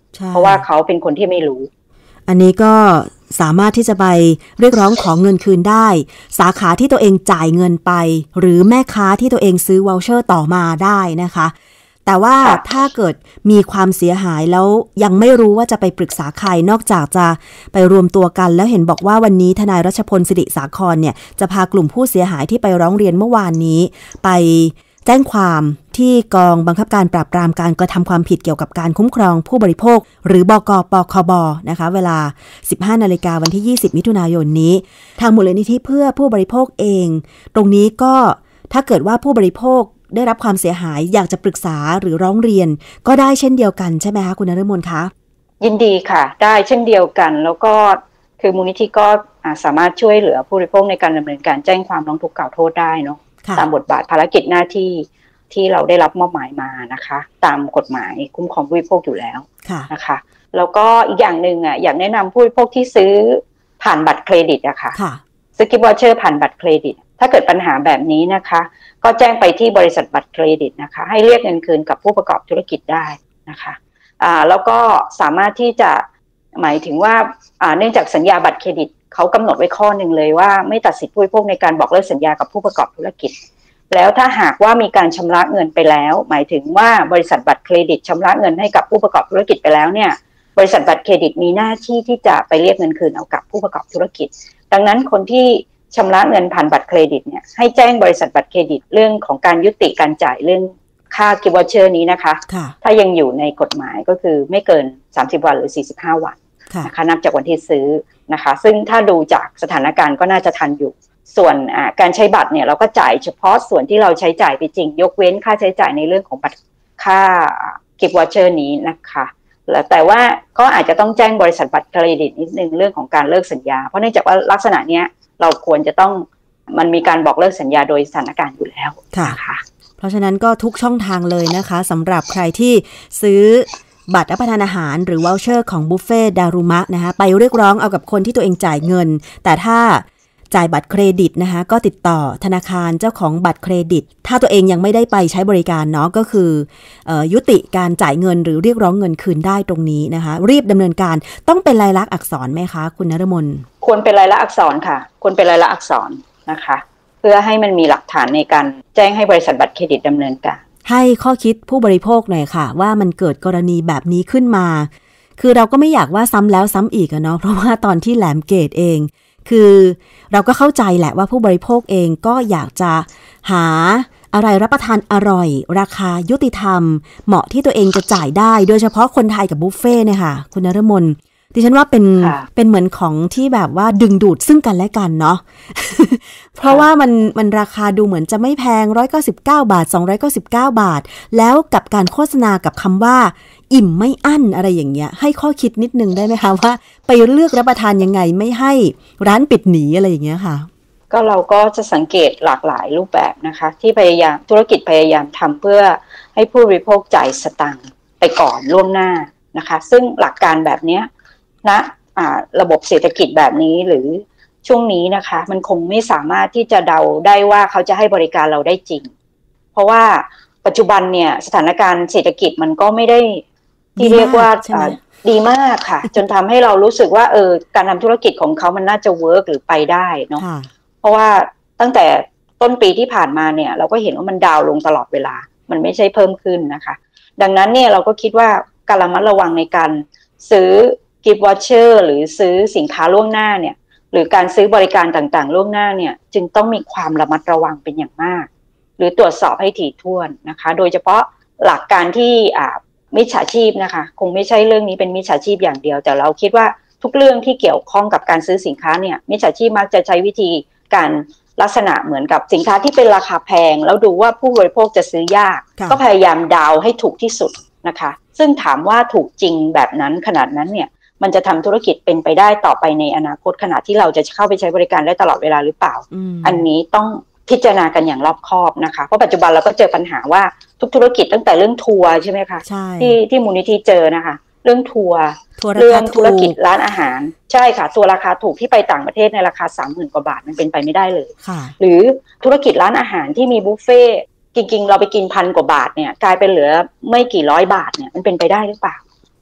เพราะว่าเขาเป็นคนที่ไม่รู้อันนี้ก็สามารถที่จะไปเรียกร้องขอเงินคืนได้สาขาที่ตัวเองจ่ายเงินไปหรือแม่ค้าที่ตัวเองซื้อวอลเชอร์ต่อมาได้นะคะแต่ว่าถ้าเกิดมีความเสียหายแล้วยังไม่รู้ว่าจะไปปรึกษาใครนอกจากจะไปรวมตัวกันแล้วเห็นบอกว่าวันนี้ทนายรัชพลสิริสาครเนี่ยจะพากลุ่มผู้เสียหายที่ไปร้องเรียนเมื่อวานนี้ไปแจ้งความที่กองบังคับการปราบปรามการกระทำความผิดเกี่ยวกับการคุ้มครองผู้บริโภคหรือบก.ปคบ.นะคะเวลา 15 นาฬิกาวันที่ 20 มิถุนายนนี้ทางมูลนิธิเพื่อผู้บริโภคเองตรงนี้ก็ถ้าเกิดว่าผู้บริโภคได้รับความเสียหายอยากจะปรึกษาหรือร้องเรียนก็ได้เช่นเดียวกันใช่ไหมคะคุณนฤมลคะยินดีค่ะได้เช่นเดียวกันแล้วก็คือมูลนิธิก็สามารถช่วยเหลือผู้บริโภคในการดำเนินการแจ้งความร้องทุกข์กล่าวโทษได้เนาะตามบทบาทภารกิจหน้าที่ที่เราได้รับมอบหมายมานะคะตามกฎหมายคุ้มครองผู้บริโภคอยู่แล้วนะคะแล้วก็อีกอย่างหนึ่งอยากแนะนำผู้บริโภคที่ซื้อผ่านบัตรเครดิตอะค่ะซื้อกิฟต์วอเชอร์ผ่านบัตรเครดิตถ้าเกิดปัญหาแบบนี้นะคะก็แจ้งไปที่บริษัทบัตรเครดิตนะคะให้เรียกเงินคืนกับผู้ประกอบธุรกิจได้นะคะแล้วก็สามารถที่จะหมายถึงว่าเนื่องจากสัญญาบัตรเครดิตเขากำหนดไว้ข้อหนึ่งเลยว่าไม่ตัดสิทธิผู้บริโภคในการบอกเลิกสัญญากับผู้ประกอบธุรกิจแล้วถ้าหากว่ามีการชำระเงินไปแล้วหมายถึงว่าบริษัทบัตรเครดิตชำระเงินให้กับผู้ประกอบธุรกิจไปแล้วเนี่ยบริษัทบัตรเครดิตมีหน้าที่ที่จะไปเรียกเงินคืนเอากับผู้ประกอบธุรกิจดังนั้นคนที่ชำระเงินผ่านบัตรเครดิตเนี่ยให้แจ้งบริษัทบัตรเครดิตเรื่องของการยุติการจ่ายเรื่องค่ากิฟต์วอเชอร์นี้นะคะถ้ายังอยู่ในกฎหมายก็คือไม่เกิน30วันหรือ45วันนะคะนับจากวันที่ซื้อนะคะซึ่งถ้าดูจากสถานการณ์ก็น่าจะทันอยู่ส่วนการใช้บัตรเนี่ยเราก็จ่ายเฉพาะส่วนที่เราใช้จ่ายไปจริงยกเว้นค่าใช้จ่ายในเรื่องของบัตรค่ากิฟต์วอเชอร์นี้นะคะแต่ว่าก็อาจจะต้องแจ้งบริษัทบัตรเครดิตนิดนึงเรื่องของการเลิกสัญญาเพราะเนื่องจากว่าลักษณะเนี้ยเราควรจะต้องมันมีการบอกเลิกสัญญาโดยสถานการณ์อยู่แล้วค่ะเพราะฉะนั้นก็ทุกช่องทางเลยนะคะสำหรับใครที่ซื้อบัตรรับประทานอาหารหรือวอลเชอร์ของบุฟเฟ่ดารุมะนะคะไปเรียกร้องเอากับคนที่ตัวเองจ่ายเงินแต่ถ้าจ่ายบัตรเครดิตนะคะก็ติดต่อธนาคารเจ้าของบัตรเครดิตถ้าตัวเองยังไม่ได้ไปใช้บริการเนาะก็คือยุติการจ่ายเงินหรือเรียกร้องเงินคืนได้ตรงนี้นะคะรีบดำเนินการต้องเป็นลายลักษณ์อักษรไหมคะคุณนฤมลควรเป็นลายลักษณ์อักษรค่ะควรเป็นลายลักษณ์อักษรนะคะเพื่อให้มันมีหลักฐานในการแจ้งให้บริษัทบัตรเครดิตดำเนินการให้ข้อคิดผู้บริโภคหน่อยค่ะว่ามันเกิดกรณีแบบนี้ขึ้นมาคือเราก็ไม่อยากว่าซ้ำแล้วซ้ำอีกเนาะเพราะว่าตอนที่แหลมเกตเองคือเราก็เข้าใจแหละว่าผู้บริโภคเองก็อยากจะหาอะไรรับประทานอร่อยราคายุติธรรมเหมาะที่ตัวเองจะจ่ายได้โดยเฉพาะคนไทยกับบุฟเฟ่เนี่ยค่ะคุณนฤมลดิฉันว่าเป็นเหมือนของที่แบบว่าดึงดูดซึ่งกันและกันเนาะ เพราะว่ามันราคาดูเหมือนจะไม่แพง199 บาท299 บาทแล้วกับการโฆษณากับคำว่าอิ่มไม่อั้นอะไรอย่างเงี้ยให้ข้อคิดนิดนึงได้ไหมคะว่าไปเลือกรับประทานยังไงไม่ให้ร้านปิดหนีอะไรอย่างเงี้ยค่ะก็เราก็จะสังเกตหลากหลายรูปแบบนะคะที่พยายามธุรกิจพยายามทำเพื่อให้ผู้บริโภคจ่ายสตังค์ไปก่อนล่วงหน้านะคะซึ่งหลักการแบบเนี้ยนะระบบเศรษฐกิจแบบนี้หรือช่วงนี้นะคะมันคงไม่สามารถที่จะเดาได้ว่าเขาจะให้บริการเราได้จริงเพราะว่าปัจจุบันเนี่ยสถานการณ์เศรษฐกิจมันก็ไม่ได้ที่เรียกว่าดีมากค่ะจนทำให้เรารู้สึกว่าการทำธุรกิจของเขามันน่าจะเวิร์กหรือไปได้เนาะเพราะว่าตั้งแต่ต้นปีที่ผ่านมาเนี่ยเราก็เห็นว่ามันดาวลงตลอดเวลามันไม่ใช่เพิ่มขึ้นนะคะดังนั้นเนี่ยเราก็คิดว่าการระมัดระวังในการซื้อกิฟต์วอเชอร์หรือซื้อสินค้าล่วงหน้าเนี่ยหรือการซื้อบริการต่างๆล่วงหน้าเนี่ยจึงต้องมีความระมัดระวังเป็นอย่างมากหรือตรวจสอบให้ถี่ถ้วนนะคะโดยเฉพาะหลักการที่มิจฉาชีพนะคะคงไม่ใช่เรื่องนี้เป็นมิจฉาชีพอย่างเดียวแต่เราคิดว่าทุกเรื่องที่เกี่ยวข้องกับการซื้อสินค้าเนี่ยมิจฉาชีพมักจะใช้วิธีการลักษณะเหมือนกับสินค้าที่เป็นราคาแพงแล้วดูว่าผู้บริโภคจะซื้อยากก็พยายามดาวให้ถูกที่สุดนะคะซึ่งถามว่าถูกจริงแบบนั้นขนาดนั้นเนี่ยมันจะทำธุรกิจเป็นไปได้ต่อไปในอนาคตขณะที่เราจะเข้าไปใช้บริการได้ตลอดเวลาหรือเปล่าอันนี้ต้องพิจารณากันอย่างรอบคอบนะคะเพราะปัจจุบันเราก็เจอปัญหาว่าทุกธุรกิจตั้งแต่เรื่องทัวร์ใช่ไหมคะที่มูลนิธิเจอนะคะเรื่องทัวร์เรื่องธุรกิจร้านอาหารใช่ค่ะตัวราคาถูกที่ไปต่างประเทศในราคา 30,000 กว่าบาทมันเป็นไปไม่ได้เลยหรือธุรกิจร้านอาหารที่มีบุฟเฟ่จริงๆเราไปกิน1,000 กว่าบาทเนี่ยกลายเป็นเหลือไม่กี่ร้อยบาทเนี่ยมันเป็นไปได้หรือเปล่า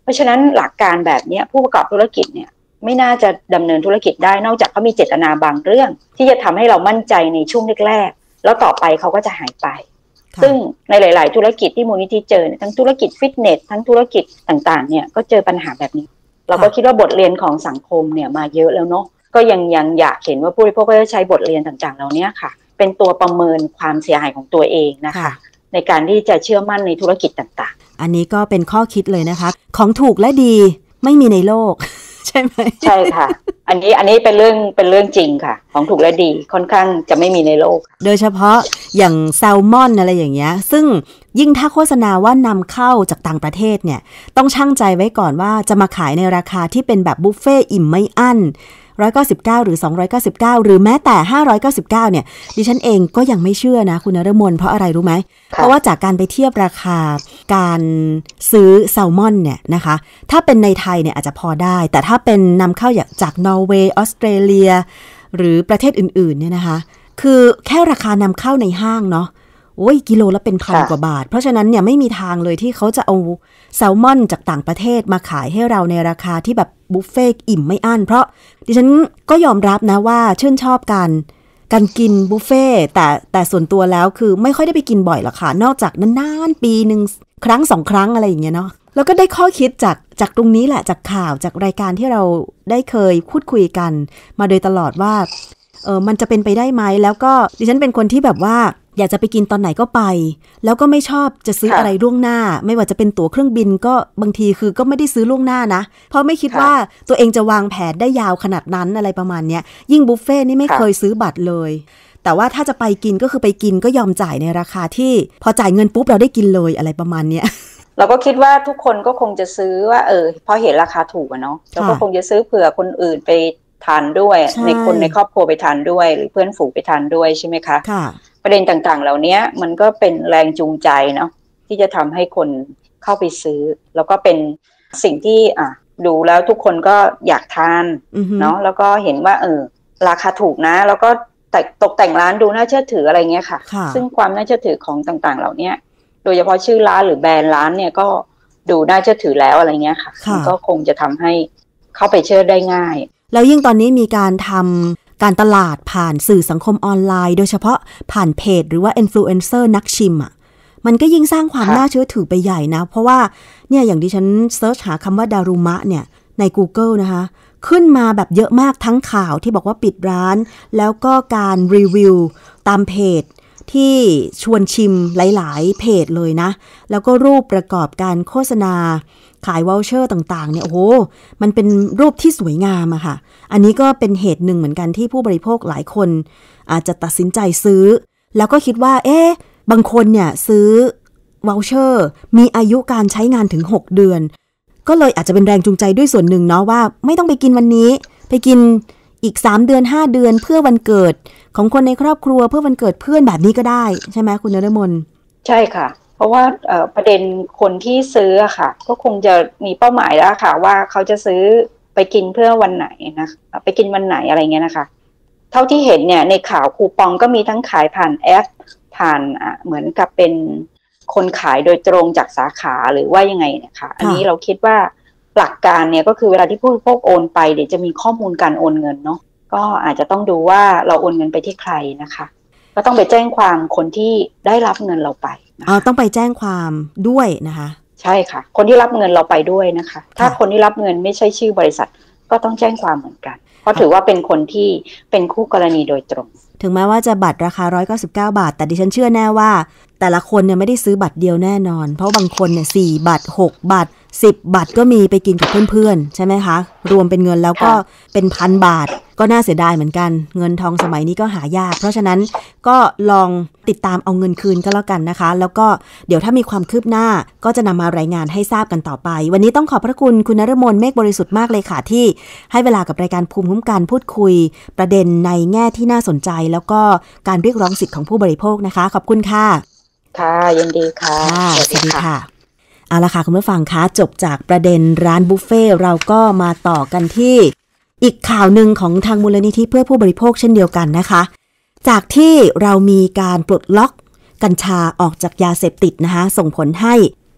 เพราะฉะนั้นหลักการแบบนี้ผู้ประกอบธุรกิจเนี่ยไม่น่าจะดำเนินธุรกิจได้นอกจากเขามีเจตนาบางเรื่องที่จะทำให้เรามั่นใจในช่วงแรกๆแล้วต่อไปเขาก็จะหายไปซึ่งในหลายๆธุรกิจที่มูลนิธิเจอทั้งธุรกิจฟิตเนสทั้งธุรกิจต่างๆเนี่ยก็เจอปัญหาแบบนี้เราก็คิดว่าบทเรียนของสังคมเนี่ยมาเยอะแล้วเนาะก็ยังอยากเห็นว่าผู้บริโภคก็จะใช้บทเรียนต่างๆเหล่านี้ค่ะเป็นตัวประเมินความเสียหายของตัวเองนะคะในการที่จะเชื่อมั่นในธุรกิจต่างๆอันนี้ก็เป็นข้อคิดเลยนะคะของถูกและดีไม่มีในโลกใช่ไหมใช่ค่ะอันนี้เป็นเรื่องจริงค่ะของถูกและดีค่อนข้างจะไม่มีในโลกโดยเฉพาะอย่างแซลมอนอะไรอย่างเงี้ยซึ่งยิ่งถ้าโฆษณาว่านำเข้าจากต่างประเทศเนี่ยต้องชั่งใจไว้ก่อนว่าจะมาขายในราคาที่เป็นแบบบุฟเฟ่อิ่มไม่อั้น199หรือ299หรือแม้แต่599เนี่ยดิฉันเองก็ยังไม่เชื่อนะคุณนฤมลเพราะอะไรรู้ไหมเพราะว่าจากการไปเทียบราคาการซื้อแซลมอนเนี่ยนะคะถ้าเป็นในไทยเนี่ยอาจจะพอได้แต่ถ้าเป็นนำเข้าจากนอร์เวย์ออสเตรเลียหรือประเทศอื่นๆเนี่ยนะคะคือแค่ราคานำเข้าในห้างเนาะโอ้ยกิโลละเป็นพันกว่าบาทเพราะฉะนั้นเนี่ยไม่มีทางเลยที่เขาจะเอาแซลมอนจากต่างประเทศมาขายให้เราในราคาที่แบบบุฟเฟ่อิ่มไม่อั้นเพราะดิฉันก็ยอมรับนะว่าชื่นชอบการกินบุฟเฟ่แต่ส่วนตัวแล้วคือไม่ค่อยได้ไปกินบ่อยหรอกค่ะนอกจากนานๆปีนึงครั้ง2ครั้งอะไรอย่างเงี้ยเนาะแล้วก็ได้ข้อคิดจากตรงนี้แหละจากข่าวจากรายการที่เราได้เคยพูดคุยกันมาโดยตลอดว่ามันจะเป็นไปได้ไหมแล้วก็ดิฉันเป็นคนที่แบบว่าอยากจะไปกินตอนไหนก็ไปแล้วก็ไม่ชอบจะซื้ออะไรล่วงหน้าไม่ว่าจะเป็นตั๋วเครื่องบินก็บางทีคือก็ไม่ได้ซื้อล่วงหน้านะเพราะไม่คิดว่าตัวเองจะวางแผนได้ยาวขนาดนั้นอะไรประมาณเนี้ยยิ่งบุฟเฟ่นี่ไม่เคยซื้อบัตรเลยแต่ว่าถ้าจะไปกินก็คือไปกินก็ยอมจ่ายในราคาที่พอจ่ายเงินปุ๊บเราได้กินเลยอะไรประมาณเนี้ยเราก็คิดว่าทุกคนก็คงจะซื้อว่าพอเห็นราคาถูกอะเนาะเราก็คงจะซื้อเผื่อคนอื่นไปทานด้วยในคนในครอบครัวไปทานด้วยหรือเพื่อนฝูงไปทานด้วยใช่ไหมคะประเด็นต่างๆเหล่านี้มันก็เป็นแรงจูงใจเนาะที่จะทำให้คนเข้าไปซื้อแล้วก็เป็นสิ่งที่ดูแล้วทุกคนก็อยากทานเนาะแล้วก็เห็นว่าราคาถูกนะแล้วก็ตกแต่งร้านดูน่าเชื่อถืออะไรเงี้ยค่ะซึ่งความน่าเชื่อถือของต่างๆเหล่านี้โดยเฉพาะชื่อร้านหรือแบรนด์ร้านเนี่ยก็ดูน่าเชื่อถือแล้วอะไรเงี้ยค่ะมันก็คงจะทำให้เข้าไปเชื่อได้ง่ายแล้วยิ่งตอนนี้มีการทำการตลาดผ่านสื่อสังคมออนไลน์โดยเฉพาะผ่านเพจหรือว่าอินฟลูเอนเซอร์นักชิมมันก็ยิ่งสร้างความน่าเชื่อถือไปใหญ่นะเพราะว่าเนี่ยอย่างที่ฉันเซิร์ชหาคำว่าดารุมะเนี่ยใน Google นะคะขึ้นมาแบบเยอะมากทั้งข่าวที่บอกว่าปิดร้านแล้วก็การรีวิวตามเพจที่ชวนชิมหลายๆเพจเลยนะแล้วก็รูปประกอบการโฆษณาขายวอลเชอร์ต่างๆเนี่ยโอ้โหมันเป็นรูปที่สวยงามอะค่ะอันนี้ก็เป็นเหตุหนึ่งเหมือนกันที่ผู้บริโภคหลายคนอาจจะตัดสินใจซื้อแล้วก็คิดว่าบางคนเนี่ยซื้อวอลเชอร์มีอายุการใช้งานถึง6เดือนก็เลยอาจจะเป็นแรงจูงใจด้วยส่วนหนึ่งเนาะว่าไม่ต้องไปกินวันนี้ไปกินอีก3เดือน5เดือนเพื่อวันเกิดของคนในครอบครัวเพื่อวันเกิดเพื่อนแบบนี้ก็ได้ใช่ไหมคุณนฤมลใช่ค่ะเพราะว่าประเด็นคนที่ซื้ออะค่ะก็คงจะมีเป้าหมายแล้วค่ะว่าเขาจะซื้อไปกินเพื่อวันไหนนะไปกินวันไหนอะไรเงี้ยนะคะเท่าที่เห็นเนี่ยในข่าวคูปองก็มีทั้งขายผ่านแอปผ่านเหมือนกับเป็นคนขายโดยตรงจากสาขาหรือว่ายังไงเนี่ยค่ะอันนี้เราคิดว่าหลักการเนี่ยก็คือเวลาที่ผู้บริโภคโอนไปเดี๋ยวจะมีข้อมูลการโอนเงินเนาะก็อาจจะต้องดูว่าเราโอนเงินไปที่ใครนะคะก็ต้องไปแจ้งความคนที่ได้รับเงินเราไปต้องไปแจ้งความด้วยนะคะใช่ค่ะคนที่รับเงินเราไปด้วยนะคะถ้าคนที่รับเงินไม่ใช่ชื่อบริษัทก็ต้องแจ้งความเหมือนกันเพราะถือว่าเป็นคนที่เป็นคู่กรณีโดยตรงถึงแม้ว่าจะบัตรราคา199บาทแต่ดิฉันเชื่อแน่ว่าแต่ละคนเนี่ยไม่ได้ซื้อบัตรเดียวแน่นอนเพราะบางคนเนี่ย4บัตร6บัตร10บัตรก็มีไปกินกับเพื่อนๆใช่ไหมคะรวมเป็นเงินแล้วก็เป็น1,000 บาทก็น่าเสียดายเหมือนกันเงินทองสมัยนี้ก็หายากเพราะฉะนั้นก็ลองติดตามเอาเงินคืนก็แล้วกันนะคะแล้วก็เดี๋ยวถ้ามีความคืบหน้าก็จะนำมารายงานให้ทราบกันต่อไปวันนี้ต้องขอบพระคุณคุณนฤมลเมฆบริสุทธิ์มากเลยค่ะที่ให้เวลากับรายการภูมิคุ้มกันพูดคุยประเด็นในแง่ที่น่าสนใจแล้วก็การเรียกร้องสิทธิ์ของผู้บริโภคนะคะขอบคุณค่ะค่ะยินดีค่ะสวัสดีค่ะเอาละค่ะคุณผู้ฟังคะจบจากประเด็นร้านบุฟเฟ่เราก็มาต่อกันที่อีกข่าวหนึ่งของทางมูลนิธิเพื่อผู้บริโภคเช่นเดียวกันนะคะจากที่เรามีการปลดล็อกกัญชาออกจากยาเสพติดนะคะส่งผลให้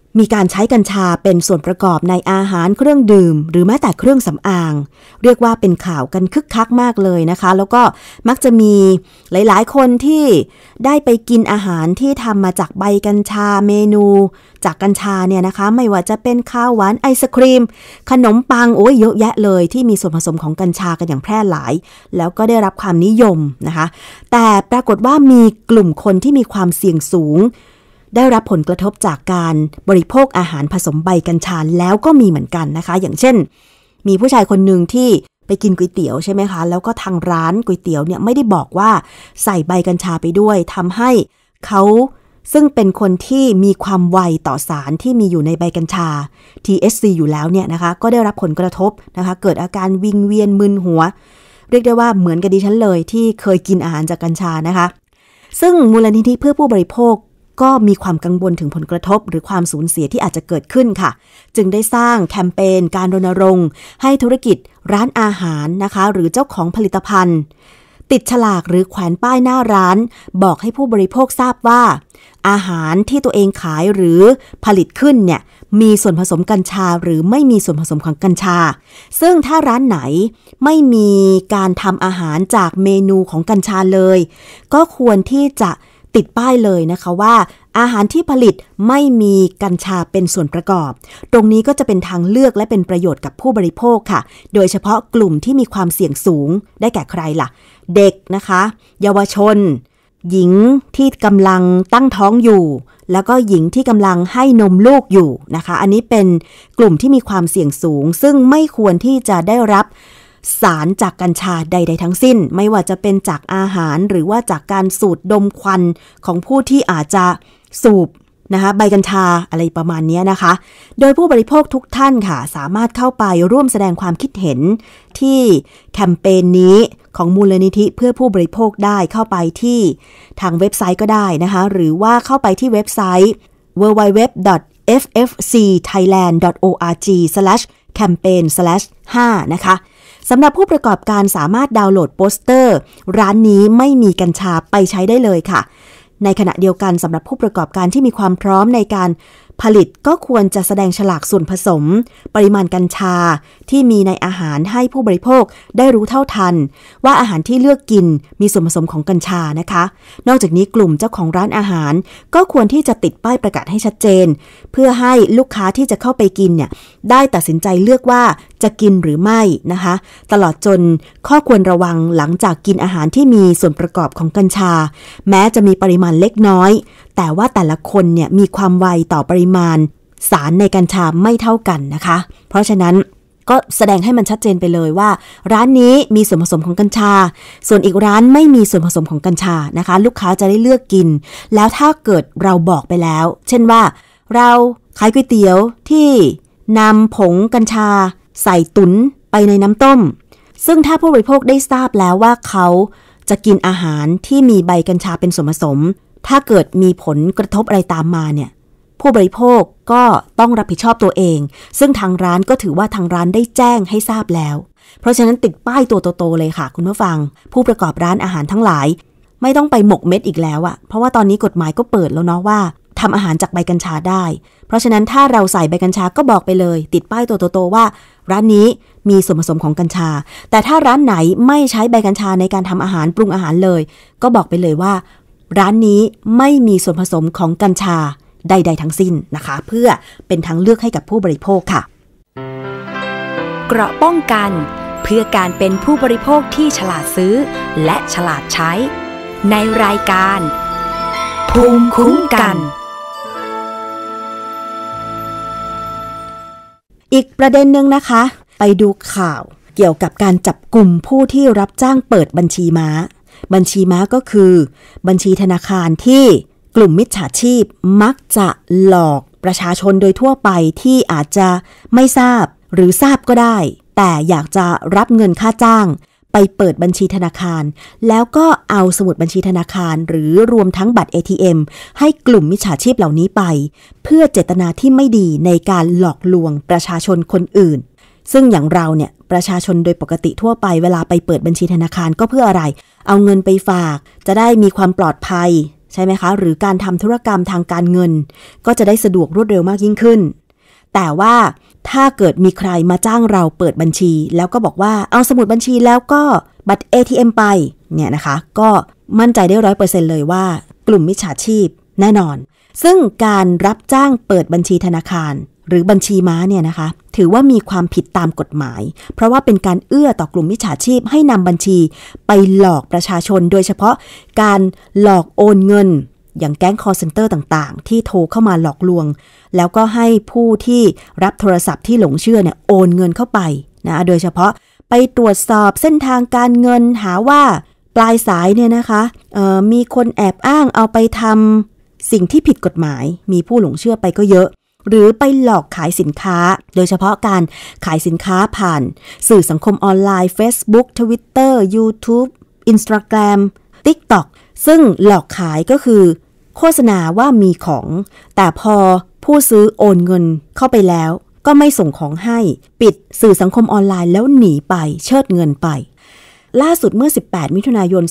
มีการใช้กัญชาเป็นส่วนประกอบในอาหารเครื่องดื่มหรือแม้แต่เครื่องสำอางเรียกว่าเป็นข่าวกันคึกคักมากเลยนะคะแล้วก็มักจะมีหลายๆคนที่ได้ไปกินอาหารที่ทำมาจากใบกัญชาเมนูจากกัญชาเนี่ยนะคะไม่ว่าจะเป็นข้าวหวานไอศครีมขนมปังโอ้ยเยอะแยะเลยที่มีส่วนผสมของกัญชากันอย่างแพร่หลายแล้วก็ได้รับความนิยมนะคะแต่ปรากฏว่ามีกลุ่มคนที่มีความเสี่ยงสูงได้รับผลกระทบจากการบริโภคอาหารผสมใบกัญชาแล้วก็มีเหมือนกันนะคะอย่างเช่นมีผู้ชายคนหนึ่งที่ไปกินก๋วยเตี๋ยวใช่ไหมคะแล้วก็ทางร้านก๋วยเตี๋ยวเนี่ยไม่ได้บอกว่าใส่ใบกัญชาไปด้วยทำให้เขาซึ่งเป็นคนที่มีความไวต่อสารที่มีอยู่ในใบกัญชา THC อยู่แล้วเนี่ยนะคะก็ได้รับผลกระทบนะคะเกิดอาการวิงเวียนมึนหัวเรียกได้ว่าเหมือนกับดิฉันเลยที่เคยกินอาหารจากกัญชานะคะซึ่งมูลนิธิเพื่อผู้บริโภคก็มีความกังวลถึงผลกระทบหรือความสูญเสียที่อาจจะเกิดขึ้นค่ะจึงได้สร้างแคมเปญการรณรงค์ให้ธุรกิจร้านอาหารนะคะหรือเจ้าของผลิตภัณฑ์ติดฉลากหรือแขวนป้ายหน้าร้านบอกให้ผู้บริโภคทราบว่าอาหารที่ตัวเองขายหรือผลิตขึ้นเนี่ยมีส่วนผสมกัญชาหรือไม่มีส่วนผสมของกัญชาซึ่งถ้าร้านไหนไม่มีการทำอาหารจากเมนูของกัญชาเลยก็ควรที่จะติดป้ายเลยนะคะว่าอาหารที่ผลิตไม่มีกัญชาเป็นส่วนประกอบตรงนี้ก็จะเป็นทางเลือกและเป็นประโยชน์กับผู้บริโภคค่ะโดยเฉพาะกลุ่มที่มีความเสี่ยงสูงได้แก่ใครล่ะเด็กนะคะเยาวชนหญิงที่กำลังตั้งท้องอยู่แล้วก็หญิงที่กำลังให้นมลูกอยู่นะคะอันนี้เป็นกลุ่มที่มีความเสี่ยงสูงซึ่งไม่ควรที่จะได้รับสารจากกัญชาใดๆทั้งสิ้นไม่ว่าจะเป็นจากอาหารหรือว่าจากการสูดดมควันของผู้ที่อาจจะสูบนะคะใบกัญชาอะไรประมาณนี้นะคะโดยผู้บริโภคทุกท่านค่ะสามารถเข้าไปร่วมแสดงความคิดเห็นที่แคมเปญนี้ของมูลนิธิเพื่อผู้บริโภคได้เข้าไปที่ทางเว็บไซต์ก็ได้นะคะหรือว่าเข้าไปที่เว็บไซต์ www.ffcthailand.org/campaign/5 นะคะสำหรับผู้ประกอบการสามารถดาวน์โหลดโปสเตอร์ร้านนี้ไม่มีกัญชาไปใช้ได้เลยค่ะในขณะเดียวกันสำหรับผู้ประกอบการที่มีความพร้อมในการผลิตก็ควรจะแสดงฉลากส่วนผสมปริมาณกัญชาที่มีในอาหารให้ผู้บริโภคได้รู้เท่าทันว่าอาหารที่เลือกกินมีส่วนผสมของกัญชานะคะนอกจากนี้กลุ่มเจ้าของร้านอาหารก็ควรที่จะติดป้ายประกาศให้ชัดเจนเพื่อให้ลูกค้าที่จะเข้าไปกินเนี่ยได้ตัดสินใจเลือกว่าจะกินหรือไม่นะคะตลอดจนข้อควรระวังหลังจากกินอาหารที่มีส่วนประกอบของกัญชาแม้จะมีปริมาณเล็กน้อยแต่ว่าแต่ละคนเนี่ยมีความไวต่อปริมาณสารในกัญชาไม่เท่ากันนะคะเพราะฉะนั้นก็แสดงให้มันชัดเจนไปเลยว่าร้านนี้มีส่วนผสมของกัญชาส่วนอีกร้านไม่มีส่วนผสมของกัญชานะคะลูกค้าจะได้เลือกกินแล้วถ้าเกิดเราบอกไปแล้วเช่นว่าเราขายก๋วยเตี๋ยวที่นำผงกัญชาใส่ตุ๋นไปในน้ำต้มซึ่งถ้าผู้บริโภคได้ทราบแล้วว่าเขาจะกินอาหารที่มีใบกัญชาเป็นส่วนผสมถ้าเกิดมีผลกระทบอะไรตามมาเนี่ยผู้บริโภคก็ต้องรับผิดชอบตัวเองซึ่งทางร้านก็ถือว่าทางร้านได้แจ้งให้ทราบแล้วเพราะฉะนั้นติดป้ายตัวโตๆเลยค่ะคุณผู้ฟังผู้ประกอบร้านอาหารทั้งหลายไม่ต้องไปหมกเม็ดอีกแล้วอะเพราะว่าตอนนี้กฎหมายก็เปิดแล้วเนาะว่าทำอาหารจากใบกัญชาได้เพราะฉะนั้นถ้าเราใส่ใบกัญชาก็บอกไปเลยติดป้ายตัวโตๆว่าร้านนี้มีส่วนผสมของกัญชาแต่ถ้าร้านไหนไม่ใช้ใบกัญชาในการทำอาหารปรุงอาหารเลยก็บอกไปเลยว่าร้านนี้ไม่มีส่วนผสมของกัญชาใดๆทั้งสิ้นนะคะเพื่อเป็นทางเลือกให้กับผู้บริโภคค่ะเกราะป้องกันเพื่อการเป็นผู้บริโภคที่ฉลาดซื้อและฉลาดใช้ในรายการภูมิคุ้มกันอีกประเด็นหนึ่งนะคะไปดูข่าวเกี่ยวกับการจับกลุ่มผู้ที่รับจ้างเปิดบัญชีม้าบัญชีม้าก็คือบัญชีธนาคารที่กลุ่มมิจฉาชีพมักจะหลอกประชาชนโดยทั่วไปที่อาจจะไม่ทราบหรือทราบก็ได้แต่อยากจะรับเงินค่าจ้างไปเปิดบัญชีธนาคารแล้วก็เอาสมุดบัญชีธนาคารหรือรวมทั้งบัตร ATM ให้กลุ่มมิจฉาชีพเหล่านี้ไปเพื่อเจตนาที่ไม่ดีในการหลอกลวงประชาชนคนอื่นซึ่งอย่างเราเนี่ยประชาชนโดยปกติทั่วไปเวลาไปเปิดบัญชีธนาคารก็เพื่ออะไรเอาเงินไปฝากจะได้มีความปลอดภัยใช่ไหมคะหรือการทำธุรกรรมทางการเงินก็จะได้สะดวกรวดเร็วมากยิ่งขึ้นแต่ว่าถ้าเกิดมีใครมาจ้างเราเปิดบัญชีแล้วก็บอกว่าเอาสมุดบัญชีแล้วก็บัตร ATM ไปเนี่ยนะคะก็มั่นใจได้ 100% เลยว่ากลุ่มมิจฉาชีพแน่นอนซึ่งการรับจ้างเปิดบัญชีธนาคารหรือบัญชีม้าเนี่ยนะคะถือว่ามีความผิดตามกฎหมายเพราะว่าเป็นการเอื้อต่อกลุ่มมิจฉาชีพให้นำบัญชีไปหลอกประชาชนโดยเฉพาะการหลอกโอนเงินอย่างแก๊ง call center ต่างๆที่โทรเข้ามาหลอกลวงแล้วก็ให้ผู้ที่รับโทรศัพท์ที่หลงเชื่อเนี่ยโอนเงินเข้าไปนะโดยเฉพาะไปตรวจสอบเส้นทางการเงินหาว่าปลายสายเนี่ยนะคะมีคนแอบอ้างเอาไปทำสิ่งที่ผิดกฎหมายมีผู้หลงเชื่อไปก็เยอะหรือไปหลอกขายสินค้าโดยเฉพาะการขายสินค้าผ่านสื่อสังคมออนไลน์ Facebook Twitter YouTube Instagram TikTok ซึ่งหลอกขายก็คือโฆษณาว่ามีของแต่พอผู้ซื้อโอนเงินเข้าไปแล้วก็ไม่ส่งของให้ปิดสื่อสังคมออนไลน์แล้วหนีไปเชิดเงินไปล่าสุดเมื่อ18มิถุนายน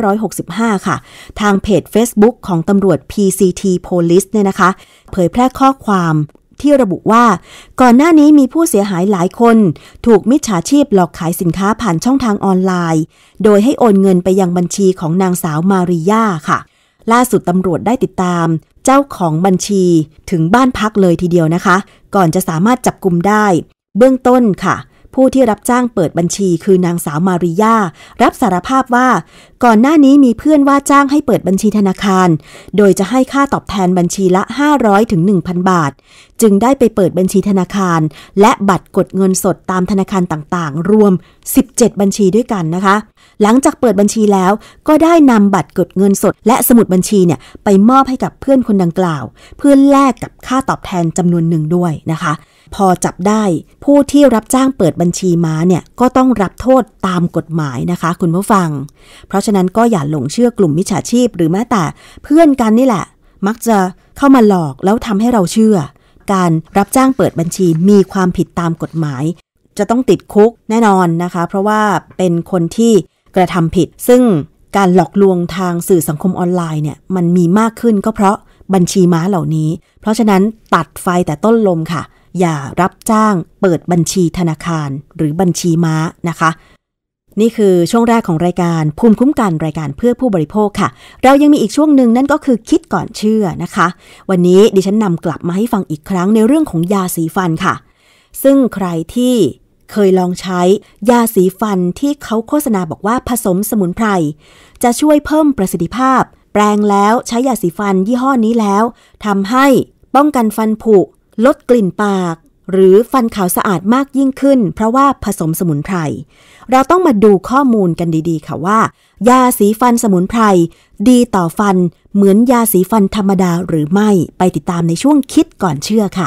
2565ค่ะทางเพจ Facebook ของตำรวจ PCT Police เนี่ยนะคะเผยแพร่ข้อความที่ระบุว่าก่อนหน้านี้มีผู้เสียหายหลายคนถูกมิจฉาชีพหลอกขายสินค้าผ่านช่องทางออนไลน์โดยให้โอนเงินไปยังบัญชีของนางสาวมาริยาค่ะล่าสุดตำรวจได้ติดตามเจ้าของบัญชีถึงบ้านพักเลยทีเดียวนะคะก่อนจะสามารถจับกุมได้เบื้องต้นค่ะผู้ที่รับจ้างเปิดบัญชีคือนางสาวมาริยารับสารภาพว่าก่อนหน้านี้มีเพื่อนว่าจ้างให้เปิดบัญชีธนาคารโดยจะให้ค่าตอบแทนบัญชีละ500 ถึง 1,000 บาทจึงได้ไปเปิดบัญชีธนาคารและบัตรกดเงินสดตามธนาคารต่างๆรวม17บัญชีด้วยกันนะคะหลังจากเปิดบัญชีแล้วก็ได้นำบัตรกดเงินสดและสมุดบัญชีเนี่ยไปมอบให้กับเพื่อนคนดังกล่าวเพื่อแลกกับค่าตอบแทนจำนวนหนึ่งด้วยนะคะพอจับได้ผู้ที่รับจ้างเปิดบัญชีม้าเนี่ยก็ต้องรับโทษตามกฎหมายนะคะคุณผู้ฟังเพราะฉะนั้นก็อย่าหลงเชื่อกลุ่มมิจฉาชีพหรือแม้แต่เพื่อนกันนี่แหละมักจะเข้ามาหลอกแล้วทำให้เราเชื่อการรับจ้างเปิดบัญชีมีความผิดตามกฎหมายจะต้องติดคุกแน่นอนนะคะเพราะว่าเป็นคนที่กระทำผิดซึ่งการหลอกลวงทางสื่อสังคมออนไลน์เนี่ยมันมีมากขึ้นก็เพราะบัญชีม้าเหล่านี้เพราะฉะนั้นตัดไฟแต่ต้นลมค่ะอย่ารับจ้างเปิดบัญชีธนาคารหรือบัญชีม้านะคะนี่คือช่วงแรกของรายการภูมิคุ้มกันรายการเพื่อผู้บริโภคค่ะเรายังมีอีกช่วงหนึ่งนั่นก็คือคิดก่อนเชื่อนะคะวันนี้ดิฉันนำกลับมาให้ฟังอีกครั้งในเรื่องของยาสีฟันค่ะซึ่งใครที่เคยลองใช้ยาสีฟันที่เขาโฆษณาบอกว่าผสมสมุนไพรจะช่วยเพิ่มประสิทธิภาพแปรงแล้วใช้ยาสีฟันยี่ห้อนี้แล้วทำให้ป้องกันฟันผุลดกลิ่นปากหรือฟันขาวสะอาดมากยิ่งขึ้นเพราะว่าผสมสมุนไพรเราต้องมาดูข้อมูลกันดีๆค่ะว่ายาสีฟันสมุนไพรดีต่อฟันเหมือนยาสีฟันธรรมดาหรือไม่ไปติดตามในช่วงคิดก่อนเชื่อค่ะ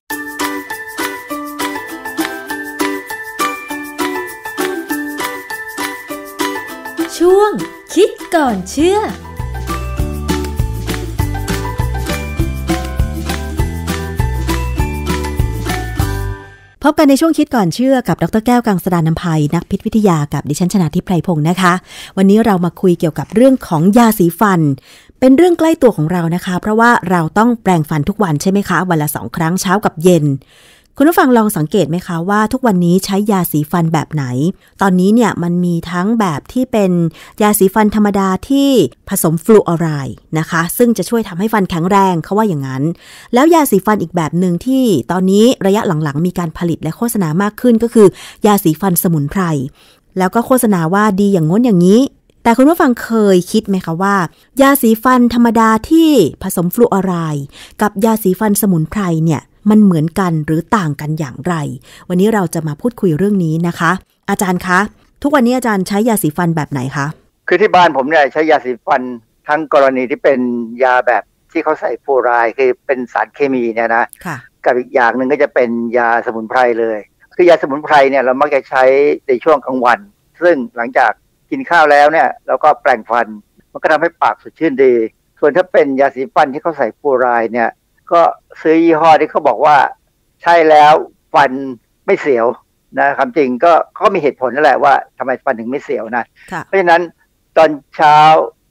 ช่วงคิดก่อนเชื่อพบกันในช่วงคิดก่อนเชื่อกับดร.แก้วกังสดาลอำไพนักพิษวิทยากับดิฉันชนาธิปไพพงศ์นะคะวันนี้เรามาคุยเกี่ยวกับเรื่องของยาสีฟันเป็นเรื่องใกล้ตัวของเรานะคะเพราะว่าเราต้องแปรงฟันทุกวันใช่ไหมคะวันละ2 ครั้งเช้ากับเย็นคุณผู้ฟังลองสังเกตไหมคะว่าทุกวันนี้ใช้ยาสีฟันแบบไหนตอนนี้เนี่ยมันมีทั้งแบบที่เป็นยาสีฟันธรรมดาที่ผสมฟลูออไรด์นะคะซึ่งจะช่วยทำให้ฟันแข็งแรงเขาว่าอย่างนั้นแล้วยาสีฟันอีกแบบหนึ่งที่ตอนนี้ระยะหลังๆมีการผลิตและโฆษณามากขึ้นก็คือยาสีฟันสมุนไพรแล้วก็โฆษณาว่าดีอย่างง้นอย่างนี้แต่คุณผู้ฟังเคยคิดไหมคะว่ายาสีฟันธรรมดาที่ผสมฟลูออไรด์กับยาสีฟันสมุนไพรเนี่ยมันเหมือนกันหรือต่างกันอย่างไรวันนี้เราจะมาพูดคุยเรื่องนี้นะคะอาจารย์คะทุกวันนี้อาจารย์ใช้ยาสีฟันแบบไหนคะคือที่บ้านผมเนี่ยใช้ยาสีฟันทั้งกรณีที่เป็นยาแบบที่เขาใส่ฟลูออไรด์คือเป็นสารเคมีเนี่ยนะกับอีกอย่างหนึ่งก็จะเป็นยาสมุนไพรเลยคือยาสมุนไพรเนี่ยเรามักจะใช้ในช่วงกลางวันซึ่งหลังจากกินข้าวแล้วเนี่ยเราก็แปรงฟันมันก็ทำให้ปากสดชื่นดีส่วนถ้าเป็นยาสีฟันที่เขาใส่ฟลูออไรด์เนี่ยก็ซื้อยี่ห้อที่เขาบอกว่าใช่แล้วฟันไม่เสียวนะคำจริงก็เขามีเหตุผลนั่นแหละว่าทำไมฟันถึงไม่เสียวนะเพราะฉะนั้นตอนเช้ากับ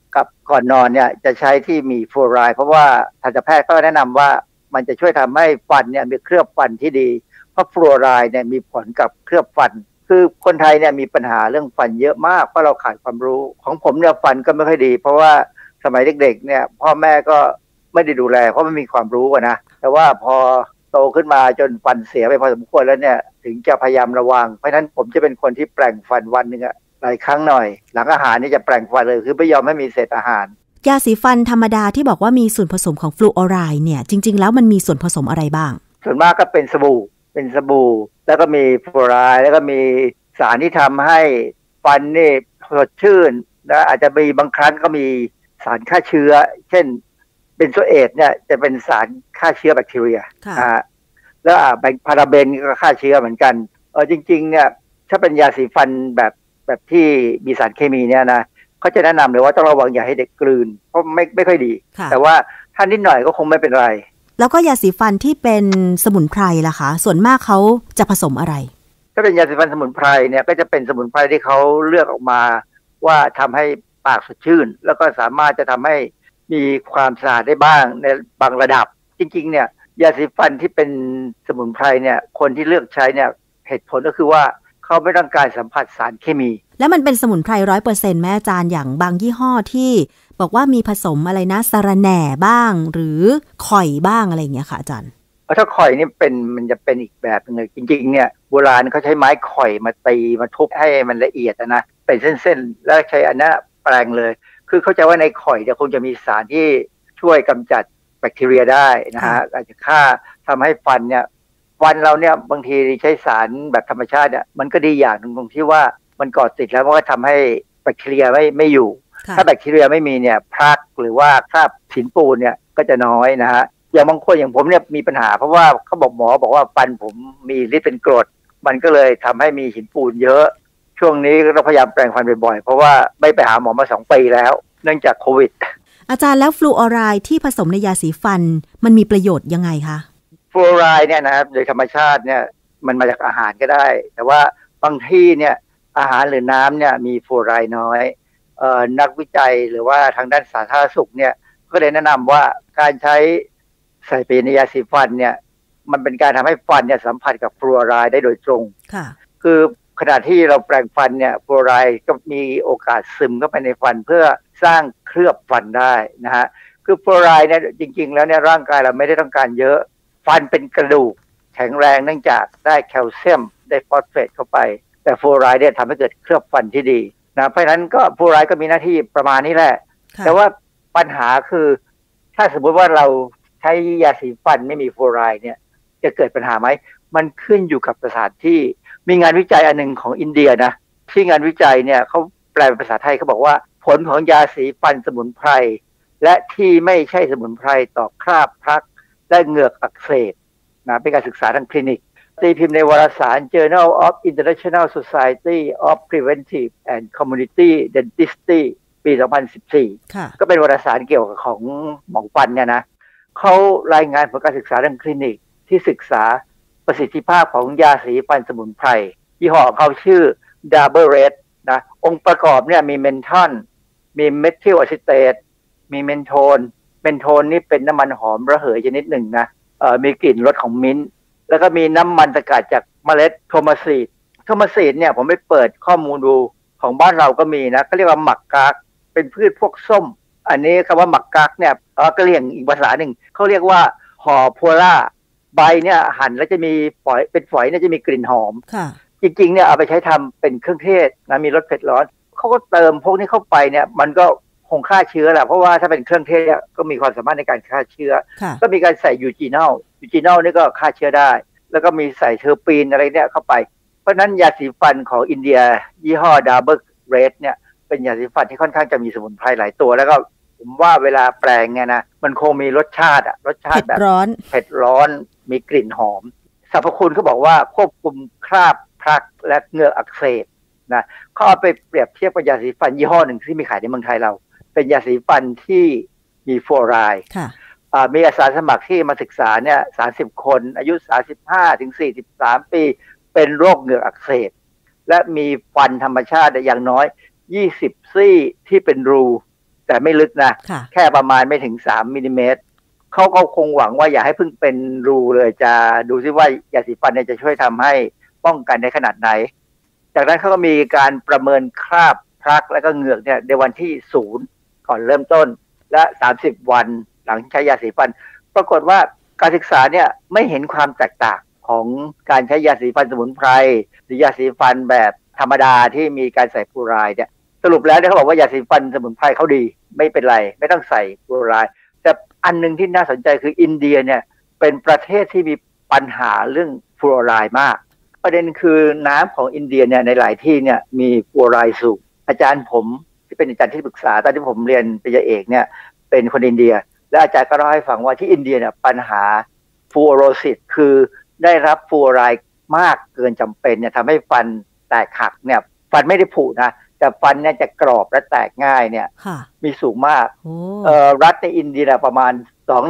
ก่อนนอนเนี่ยจะใช้ที่มีฟลูออไรด์เพราะว่าทันตแพทย์ก็แนะนำว่ามันจะช่วยทำให้ฟันเนี่ยมีเคลือบฟันที่ดีเพราะฟลูออไรด์เนี่ยมีผลกับเคลือบฟันคือคนไทยเนี่ยมีปัญหาเรื่องฟันเยอะมากเพราะเราขาดความรู้ของผมเนี่ยฟันก็ไม่ค่อยดีเพราะว่าสมัยเด็กๆเนี่ยพ่อแม่ก็ไม่ได้ดูแลเพราะไม่มีความรู้นะแต่ว่าพอโตขึ้นมาจนฟันเสียไปพอสมควรแล้วเนี่ยถึงจะพยายามระวังเพราะฉะนั้นผมจะเป็นคนที่แปรงฟันวันนึงหลายครั้งหน่อยหลังอาหารนี่จะแปรงฟันเลยคือไม่ยอมให้มีเศษอาหารยาสีฟันธรรมดาที่บอกว่ามีส่วนผสมของฟลูออไรด์เนี่ยจริงๆแล้วมันมีส่วนผสมอะไรบ้างส่วนมากก็เป็นสบู่แล้วก็มีฟลูออไรด์แล้วก็มีสารที่ทำให้ฟันนี่สดชื่นและอาจจะมีบางครั้งก็มีสารฆ่าเชื้อเช่นเบนโซเอทเนี่ยจะเป็นสารฆ่าเชื้อแบคทีเรียแล้วพาราเบนก็ฆ่าเชื้อเหมือนกันจริงๆเนี่ยถ้าเป็นยาสีฟันแบบที่มีสารเคมีเนี่ยนะเขาจะแนะนำเลยว่าต้องระวังอย่าให้เด็กกลืนเพราะไม่ค่อยดีแต่ว่าถ้านิดหน่อยก็คงไม่เป็นไรแล้วก็ยาสีฟันที่เป็นสมุนไพรล่ะคะส่วนมากเขาจะผสมอะไรถ้าเป็นยาสีฟันสมุนไพรเนี่ยก็จะเป็นสมุนไพรที่เขาเลือกออกมาว่าทำให้ปากสดชื่นแล้วก็สามารถจะทำให้มีความสะอาดได้บ้างในบางระดับจริงๆเนี่ยยาสีฟันที่เป็นสมุนไพรเนี่ยคนที่เลือกใช้เนี่ยเหตุผลก็คือว่าเขาไม่ต้องการสัมผัสสารเคมีแล้วมันเป็นสมุนไพร 100% แม่อาจารย์อย่างบางยี่ห้อที่บอกว่ามีผสมอะไรนะสะระแหน่บ้างหรือข่อยบ้างอะไรอย่างเงี้ยค่ะอาจารย์ถ้าข่อยนี่มันจะเป็นอีกแบบนึงเลยจริงๆเนี่ยโบราณเขาใช้ไม้ข่อยมาตีมาทุบให้มันละเอียดนะเป็นเส้นๆแล้วใช้อันนั้นแปลงเลยคือเข้าใจว่าในข่อยเนี่ยคงจะมีสารที่ช่วยกำจัดแบคทีเรียได้นะฮะอาจจะฆ่าทำให้ฟันเราเนี่ยบางทีใช้สารแบบธรรมชาติเนี่ยมันก็ดีอย่างนึงตรงที่ว่ามันก่อติดแล้วมันก็ทำให้แบคทีเรียไม่อยู่ถ้าแบคทีเรียไม่มีเนี่ยพลักหรือว่าคราบหินปูนเนี่ยก็จะน้อยนะฮะอย่างบางคนอย่างผมเนี่ยมีปัญหาเพราะว่าเขาบอกหมอบอกว่าฟันผมมีฤทธิ์เป็นกรดมันก็เลยทำให้มีหินปูนเยอะช่วงนี้เราพยายามแปรงฟันบ่อยๆเพราะว่าไม่ไปหาหมอมา2 ปีแล้วเนื่องจากโควิดอาจารย์แล้วฟลูออไรด์ที่ผสมในยาสีฟันมันมีประโยชน์ยังไงคะฟลูออไรด์เนี่ยนะครับโดยธรรมชาติเนี่ยมันมาจากอาหารก็ได้แต่ว่าบางที่เนี่ยอาหารหรือน้ำเนี่ยมีฟลูออไรด์น้อยนักวิจัยหรือว่าทางด้านสาธารณสุขเนี่ยก็เลยแนะนำว่าการใช้ใส่ไปในยาสีฟันเนี่ยมันเป็นการทำให้ฟันเนี่ยสัมผัสกับฟลูออไรด์ได้โดยตรงคือขณะที่เราแปรงฟันเนี่ยฟลูออไรด์ก็มีโอกาสซึมเข้าไปในฟันเพื่อสร้างเคลือบฟันได้นะฮะคือฟลูออไรด์เนี่ยจริงๆแล้วเนี่ยร่างกายเราไม่ได้ต้องการเยอะฟันเป็นกระดูกแข็งแรงเนื่องจากได้แคลเซียมได้ฟอสเฟตเข้าไปแต่ฟลูออไรด์เนี่ยทำให้เกิดเคลือบฟันที่ดีนะเพราะฉะนั้นก็ฟลูออไรด์ก็มีหน้าที่ประมาณนี้แหละแต่ว่าปัญหาคือถ้าสมมติว่าเราใช้ยาสีฟันไม่มีฟลูออไรด์เนี่ยจะเกิดปัญหาไหมมันขึ้นอยู่กับสถานที่มีงานวิจัยอันนึงของอินเดียนะที่งานวิจัยเนี่ยเขาแปลเป็นภาษาไทยเขาบอกว่าผลของยาสีฟันสมุนไพรและที่ไม่ใช่สมุนไพรต่อคราบพลักและเหงือกอักเสบนะเป็นการศึกษาทางคลินิกตีพิมพ์ในวารสาร Journal of International Society of Preventive and Community Dentistry ปี 2014 ก็เป็นวารสารเกี่ยวกับของหมอฟันเนี่ยนะเขารายงานผลการศึกษาทางคลินิกที่ศึกษาประสิทธิภาพของยาสีฟันสมุนไพรยี่ห้อเขาชื่อ Double Red นะองค์ประกอบเนี่ยมีเมนทอนมีเมทิลอะซิเตตมีเมนโทนนี่เป็นน้ำมันหอมระเหยชนิดหนึ่งนะมีกลิ่นรสของมิ้นท์แล้วก็มีน้ำมันสกัดจากเมล็ดโทมาซีดเนี่ยผมไปเปิดข้อมูลดูของบ้านเราก็มีนะเขาเรียกว่าหมักกากเป็นพืชพวกส้มอันนี้คำว่าหมักกากเนี่ยก็เรียกอีกภาษาหนึ่งเขาเรียกว่าหอโพล่าใบเนี่ยหั่นแล้วจะมีฝอยเป็นฝอยเนี่ยจะมีกลิ่นหอมจริงๆเนี่ยเอาไปใช้ทำเป็นเครื่องเทศนะมีรสเผ็ดร้อนเขาก็เติมพวกนี้เข้าไปเนี่ยมันก็คงฆ่าเชื้อแหละเพราะว่าถ้าเป็นเครื่องเทศก็มีความสามารถในการฆ่าเชื้อก็มีการใส่ยูจีนอลนี่ก็ฆ่าเชื้อได้แล้วก็มีใส่เทอร์ปีนอะไรเนี่ยเข้าไปเพราะนั้นยาสีฟันของอินเดียยี่ห้อ Double Red เนี่ยเป็นยาสีฟันที่ค่อนข้างจะมีสมุนไพรหลายตัวแล้วก็ผมว่าเวลาแปลงเนี่ยนะมันคงมีรสชาติแบบเผ็ดร้อนมีกลิ่นหอมสรรพคุณเขาบอกว่าควบคุมคราบพลักและเหงือกอักเสบนะเขาเอาไปเปรียบเทียบกับยาสีฟันยี่ห้อหนึ่งที่มีขายในเมืองไทยเราเป็นยาสีฟันที่มีฟลูออไรด์มีอาสาสมัครที่มาศึกษาเนี่ย30 คนอายุ 35-43 ปีเป็นโรคเหงือกอักเสบและมีฟันธรรมชาติอย่างน้อย20 ซี่ที่เป็นรูแต่ไม่ลึกนะแค่ประมาณไม่ถึง3 มิลลิเมตรเขาคงหวังว่าอย่าให้เพิ่งเป็นรูเลยจะดูซิว่ายาสีฟันเนี่ยจะช่วยทำให้ป้องกันได้ขนาดไหนจากนั้นเขาก็มีการประเมินคราบพลักและก็เหงือกเนี่ยในวันที่0ก่อนเริ่มต้นและ30 วันหลังใช้ยาสีฟันปรากฏว่าการศึกษาเนี่ยไม่เห็นความแตกต่างของการใช้ยาสีฟันสมุนไพรหรือยาสีฟันแบบธรรมดาที่มีการใส่ฟลูออไรด์เนี่ยสรุปแล้วเนี่ยเขาบอกว่ายาสีฟันสมุนไพรเขาดีไม่เป็นไรไม่ต้องใส่ฟลูออไรด์แต่อันนึงที่น่าสนใจคืออินเดียเนี่ยเป็นประเทศที่มีปัญหาเรื่องฟลูออไรด์มากประเด็นคือน้ำของอินเดียเนี่ยในหลายที่เนี่ยมีฟลูออไรด์สูงอาจารย์ผมที่เป็นอาจารย์ที่ปรึกษาตอนที่ผมเรียนปริญญาเอกเนี่ยเป็นคนอินเดียและอาจารย์ก็เล่าให้ฟังว่าที่อินเดียเนี่ยปัญหาฟลูออโรซิสคือได้รับฟลูออไรด์มากเกินจำเป็นเนี่ยทำให้ฟันแตกหักเนี่ยฟันไม่ได้ผุนะแต่ฟันเนี่ยจะกรอบและแตกง่ายเนี่ยมีสูงมากรัฐในอินเดียประมาณ2 ใน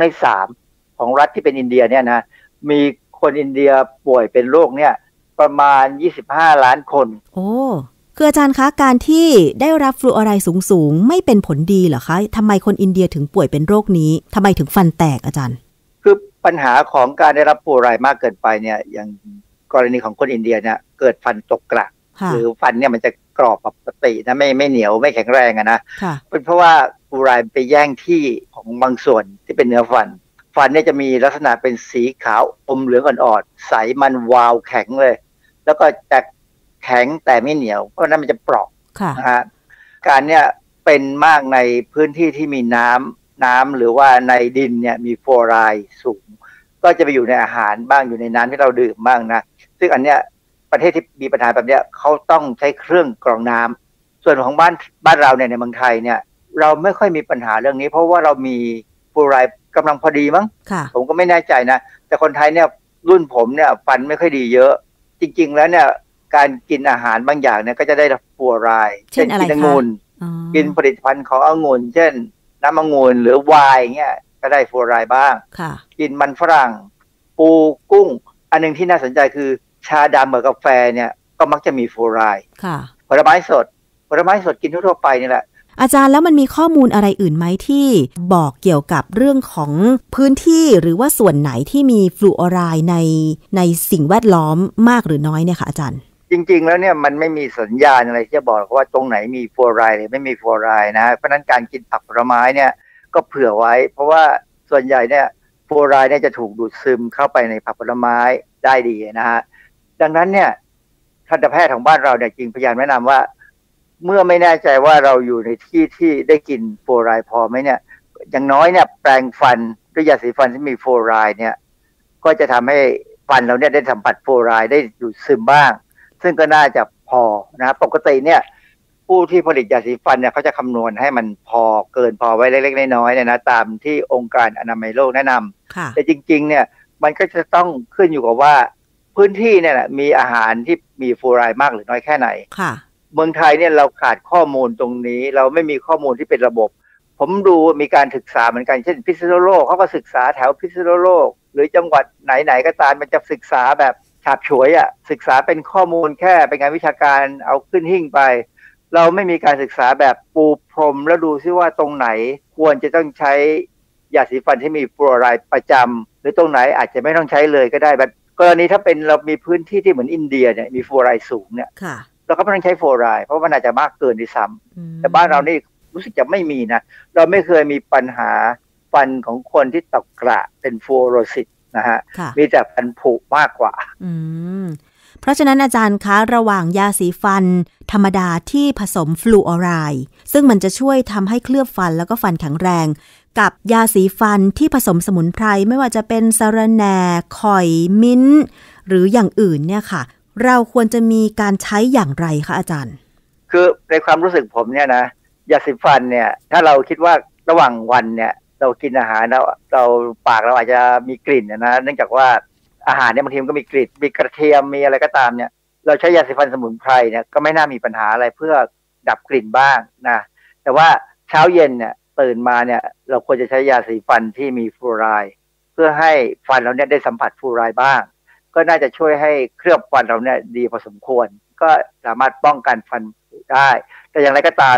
3ของรัฐที่เป็นอินเดียเนี่ยนะมีคนอินเดียป่วยเป็นโรคเนี่ยประมาณ25 ล้านคนโอ้คืออาจารย์คะการที่ได้รับฟลูออไรด์สูงๆไม่เป็นผลดีเหรอคะทำไมคนอินเดียถึงป่วยเป็นโรคนี้ทำไมถึงฟันแตกอาจารย์คือปัญหาของการได้รับฟลูออไรด์มากเกินไปเนี่ยอย่างกรณีของคนอินเดียเนี่ยเกิดฟันตกกระหรือฟันเนี่ยมันจะกรอบปกตินะไม่เหนียวไม่แข็งแรงนะเป็นเพราะว่าฟลูออไรด์ไปแย่งที่ของบางส่วนที่เป็นเนื้อฟันเนี่ยจะมีลักษณะเป็นสีขาวอมเหลืองอ่อนๆใสมันวาวแข็งเลยแล้วก็จะแข็งแต่ไม่เหนียวเพราะนั้นมันจะเปราะนะฮะการเนี่ยเป็นมากในพื้นที่ที่มีน้ำหรือว่าในดินเนี่ยมีฟลูออไรด์สูงก็จะไปอยู่ในอาหารบ้างอยู่ในน้ำที่เราดื่มบ้างนะซึ่งอันเนี้ยประเทศที่มีปัญหาแบบเนี้ยเขาต้องใช้เครื่องกรองน้ำส่วนของบ้านเราเนี่ยในเมืองไทยเนี่ยเราไม่ค่อยมีปัญหาเรื่องนี้เพราะว่าเรามีฟลูออไรด์กำลังพอดีมั้งผมก็ไม่แน่ใจนะแต่คนไทยเนี่ยรุ่นผมเนี่ยฟันไม่ค่อยดีเยอะจริงๆแล้วเนี่ยการกินอาหารบางอย่างเนี่ยก็จะได้ฟลูออไรด์เช่นกินองุ่นกินผลิตภัณฑ์ขององุ่นเช่นน้ำองุ่นหรือไวน์เงี้ยก็ได้ฟลูออไรด์บ้างกินมันฝรั่งปูกุ้งอันนึงที่น่าสนใจคือชาดำกับกาแฟเนี่ยก็มักจะมีฟลูออไรด์ผลไม้สดกินทั่วไปนี่แหละอาจารย์แล้วมันมีข้อมูลอะไรอื่นไหมที่บอกเกี่ยวกับเรื่องของพื้นที่หรือว่าส่วนไหนที่มีฟลูออไรด์ในสิ่งแวดล้อมมากหรือน้อยเนี่ยค่ะอาจารย์จริงๆแล้วเนี่ยมันไม่มีสัญญาณอะไรที่จะบอกว่าตรงไหนมีฟลูออไรด์หรือไม่มีฟลูออไรด์นะเพราะนั้นการกินผักผลไม้เนี่ยก็เผื่อไว้เพราะว่าส่วนใหญ่เนี่ยฟลูออไรด์เนี่ยจะถูกดูดซึมเข้าไปในผักผลไม้ได้ดีนะฮะดังนั้นเนี่ยทันตแพทย์ของบ้านเราเนี่ยจริงพยายามแนะนำว่าเมื่อไม่แน่ใจว่าเราอยู่ในที่ที่ได้กินฟลูออไรด์พอไหมเนี่ยอย่างน้อยเนี่ยแปรงฟันด้วยยาสีฟันที่มีฟลูออไรด์เนี่ยก็จะทำให้ฟันเราเนี่ยได้สัมผัสฟลูออไรด์ได้ดูดซึมบ้างซึ่งก็น่าจะพอนะปกติเนี่ยผู้ที่ผลิตยาสีฟันเนี่ยเขาจะคำนวณให้มันพอเกินพอไว้เล็กๆน้อยๆเนี่ยนะตามที่องค์การอนามัยโลกแนะนำแต่จริงๆเนี่ยมันก็จะต้องขึ้นอยู่กับว่าพื้นที่เนี่ยมีอาหารที่มีฟลูออไรด์มากหรือน้อยแค่ไหนเมืองไทยเนี่ยเราขาดข้อมูลตรงนี้เราไม่มีข้อมูลที่เป็นระบบผมดูมีการศึกษาเหมือนกันเช่นพิษณุโลกเขาก็ศึกษาแถวพิษณุโลกหรือจังหวัดไหนๆก็ตามมันจะศึกษาแบบฉาบฉวยศึกษาเป็นข้อมูลแค่เป็นงานวิชาการเอาขึ้นหิ้งไปเราไม่มีการศึกษาแบบปูพรมแล้วดูซิว่าตรงไหนควรจะต้องใช้ยาสีฟันที่มีฟลูออไรด์ประจำหรือตรงไหนอาจจะไม่ต้องใช้เลยก็ได้แบบกรณีถ้าเป็นเรามีพื้นที่ที่เหมือนอินเดียเนี่ยมีฟลูออไรด์สูงเนี่ยเราก็ไม่ต้องใช้ฟลูออไรด์เพราะมันอาจจะมากเกินด้วยซ้ำแต่บ้านเรานี่รู้สึกจะไม่มีนะเราไม่เคยมีปัญหาฟันของคนที่ตกกระเป็นฟลูออโรซิสนะฮะมีแต่ฟันผุมากกว่าเพราะฉะนั้นอาจารย์คะระหว่างยาสีฟันธรรมดาที่ผสมฟลูออไรด์ซึ่งมันจะช่วยทำให้เคลือบฟันแล้วก็ฟันแข็งแรงกับยาสีฟันที่ผสมสมุนไพรไม่ว่าจะเป็นสะระแหน่ข่อยมิ้นท์หรืออย่างอื่นเนี่ยค่ะเราควรจะมีการใช้อย่างไรคะอาจารย์คือในความรู้สึกผมเนี่ยนะยาสีฟันเนี่ยถ้าเราคิดว่าระหว่างวันเนี่ยเรากินอาหารเราปากเราอาจจะมีกลิ่นนะเนื่องจากว่าอาหารเนี่ยบางทีมันก็มีกลิ่นมีกระเทียมมีอะไรก็ตามเนี่ยเราใช้ยาสีฟันสมุนไพรเนี่ยก็ไม่น่ามีปัญหาอะไรเพื่อดับกลิ่นบ้างนะแต่ว่าเช้าเย็นเนี่ยตื่นมาเนี่ยเราควรจะใช้ยาสีฟันที่มีฟลูออไรด์เพื่อให้ฟันเราเนี่ยได้สัมผัสฟลูออไรด์บ้างก็น่าจะช่วยให้เคลือบฟันเราเนี่ยดีพอสมควรก็สามารถป้องกันฟันผุได้แต่อย่างไรก็ตามเนี่ย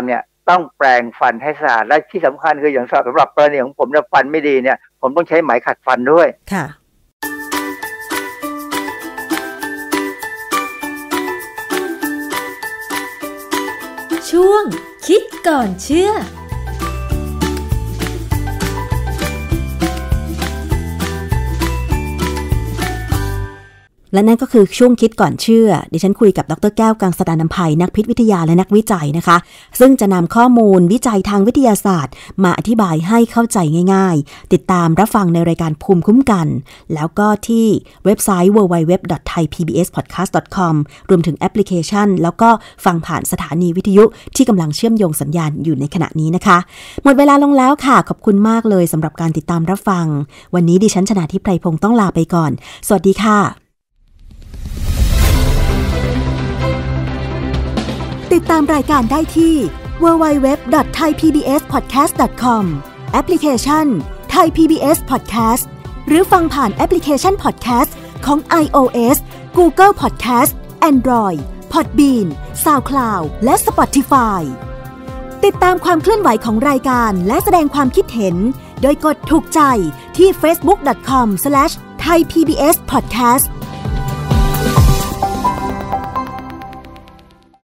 ต้องแปรงฟันให้สะอาดและที่สำคัญคืออย่างสำหรับกรณีของผมเนี่ยฟันไม่ดีเนี่ยผมต้องใช้ไหมขัดฟันด้วยค่ะช่วงคิดก่อนเชื่อและนั่นก็คือช่วงคิดก่อนเชื่อดิฉันคุยกับดร.แก้วกังสดาลอำไพนักพิษวิทยาและนักวิจัยนะคะซึ่งจะนำข้อมูลวิจัยทางวิทยาศาสตร์มาอธิบายให้เข้าใจง่ายๆติดตามรับฟังในรายการภูมิคุ้มกันแล้วก็ที่เว็บไซต์ www.thaipbspodcast.com รวมถึงแอปพลิเคชันแล้วก็ฟังผ่านสถานีวิทยุที่กำลังเชื่อมโยงสัญญาณอยู่ในขณะนี้นะคะหมดเวลาลงแล้วค่ะขอบคุณมากเลยสำหรับการติดตามรับฟังวันนี้ดิฉันชนาธิป ไพรพงศ์ต้องลาไปก่อนสวัสดีค่ะติดตามรายการได้ที่ www.thaipbspodcast.com แอปพลิเคชัน Thai PBS Podcast หรือฟังผ่านแอปพลิเคชัน Podcast ของ iOS Google Podcast Android Podbean SoundCloud และ Spotify ติดตามความเคลื่อนไหวของรายการและแสดงความคิดเห็นโดยกดถูกใจที่ facebook.com/thaipbspodcast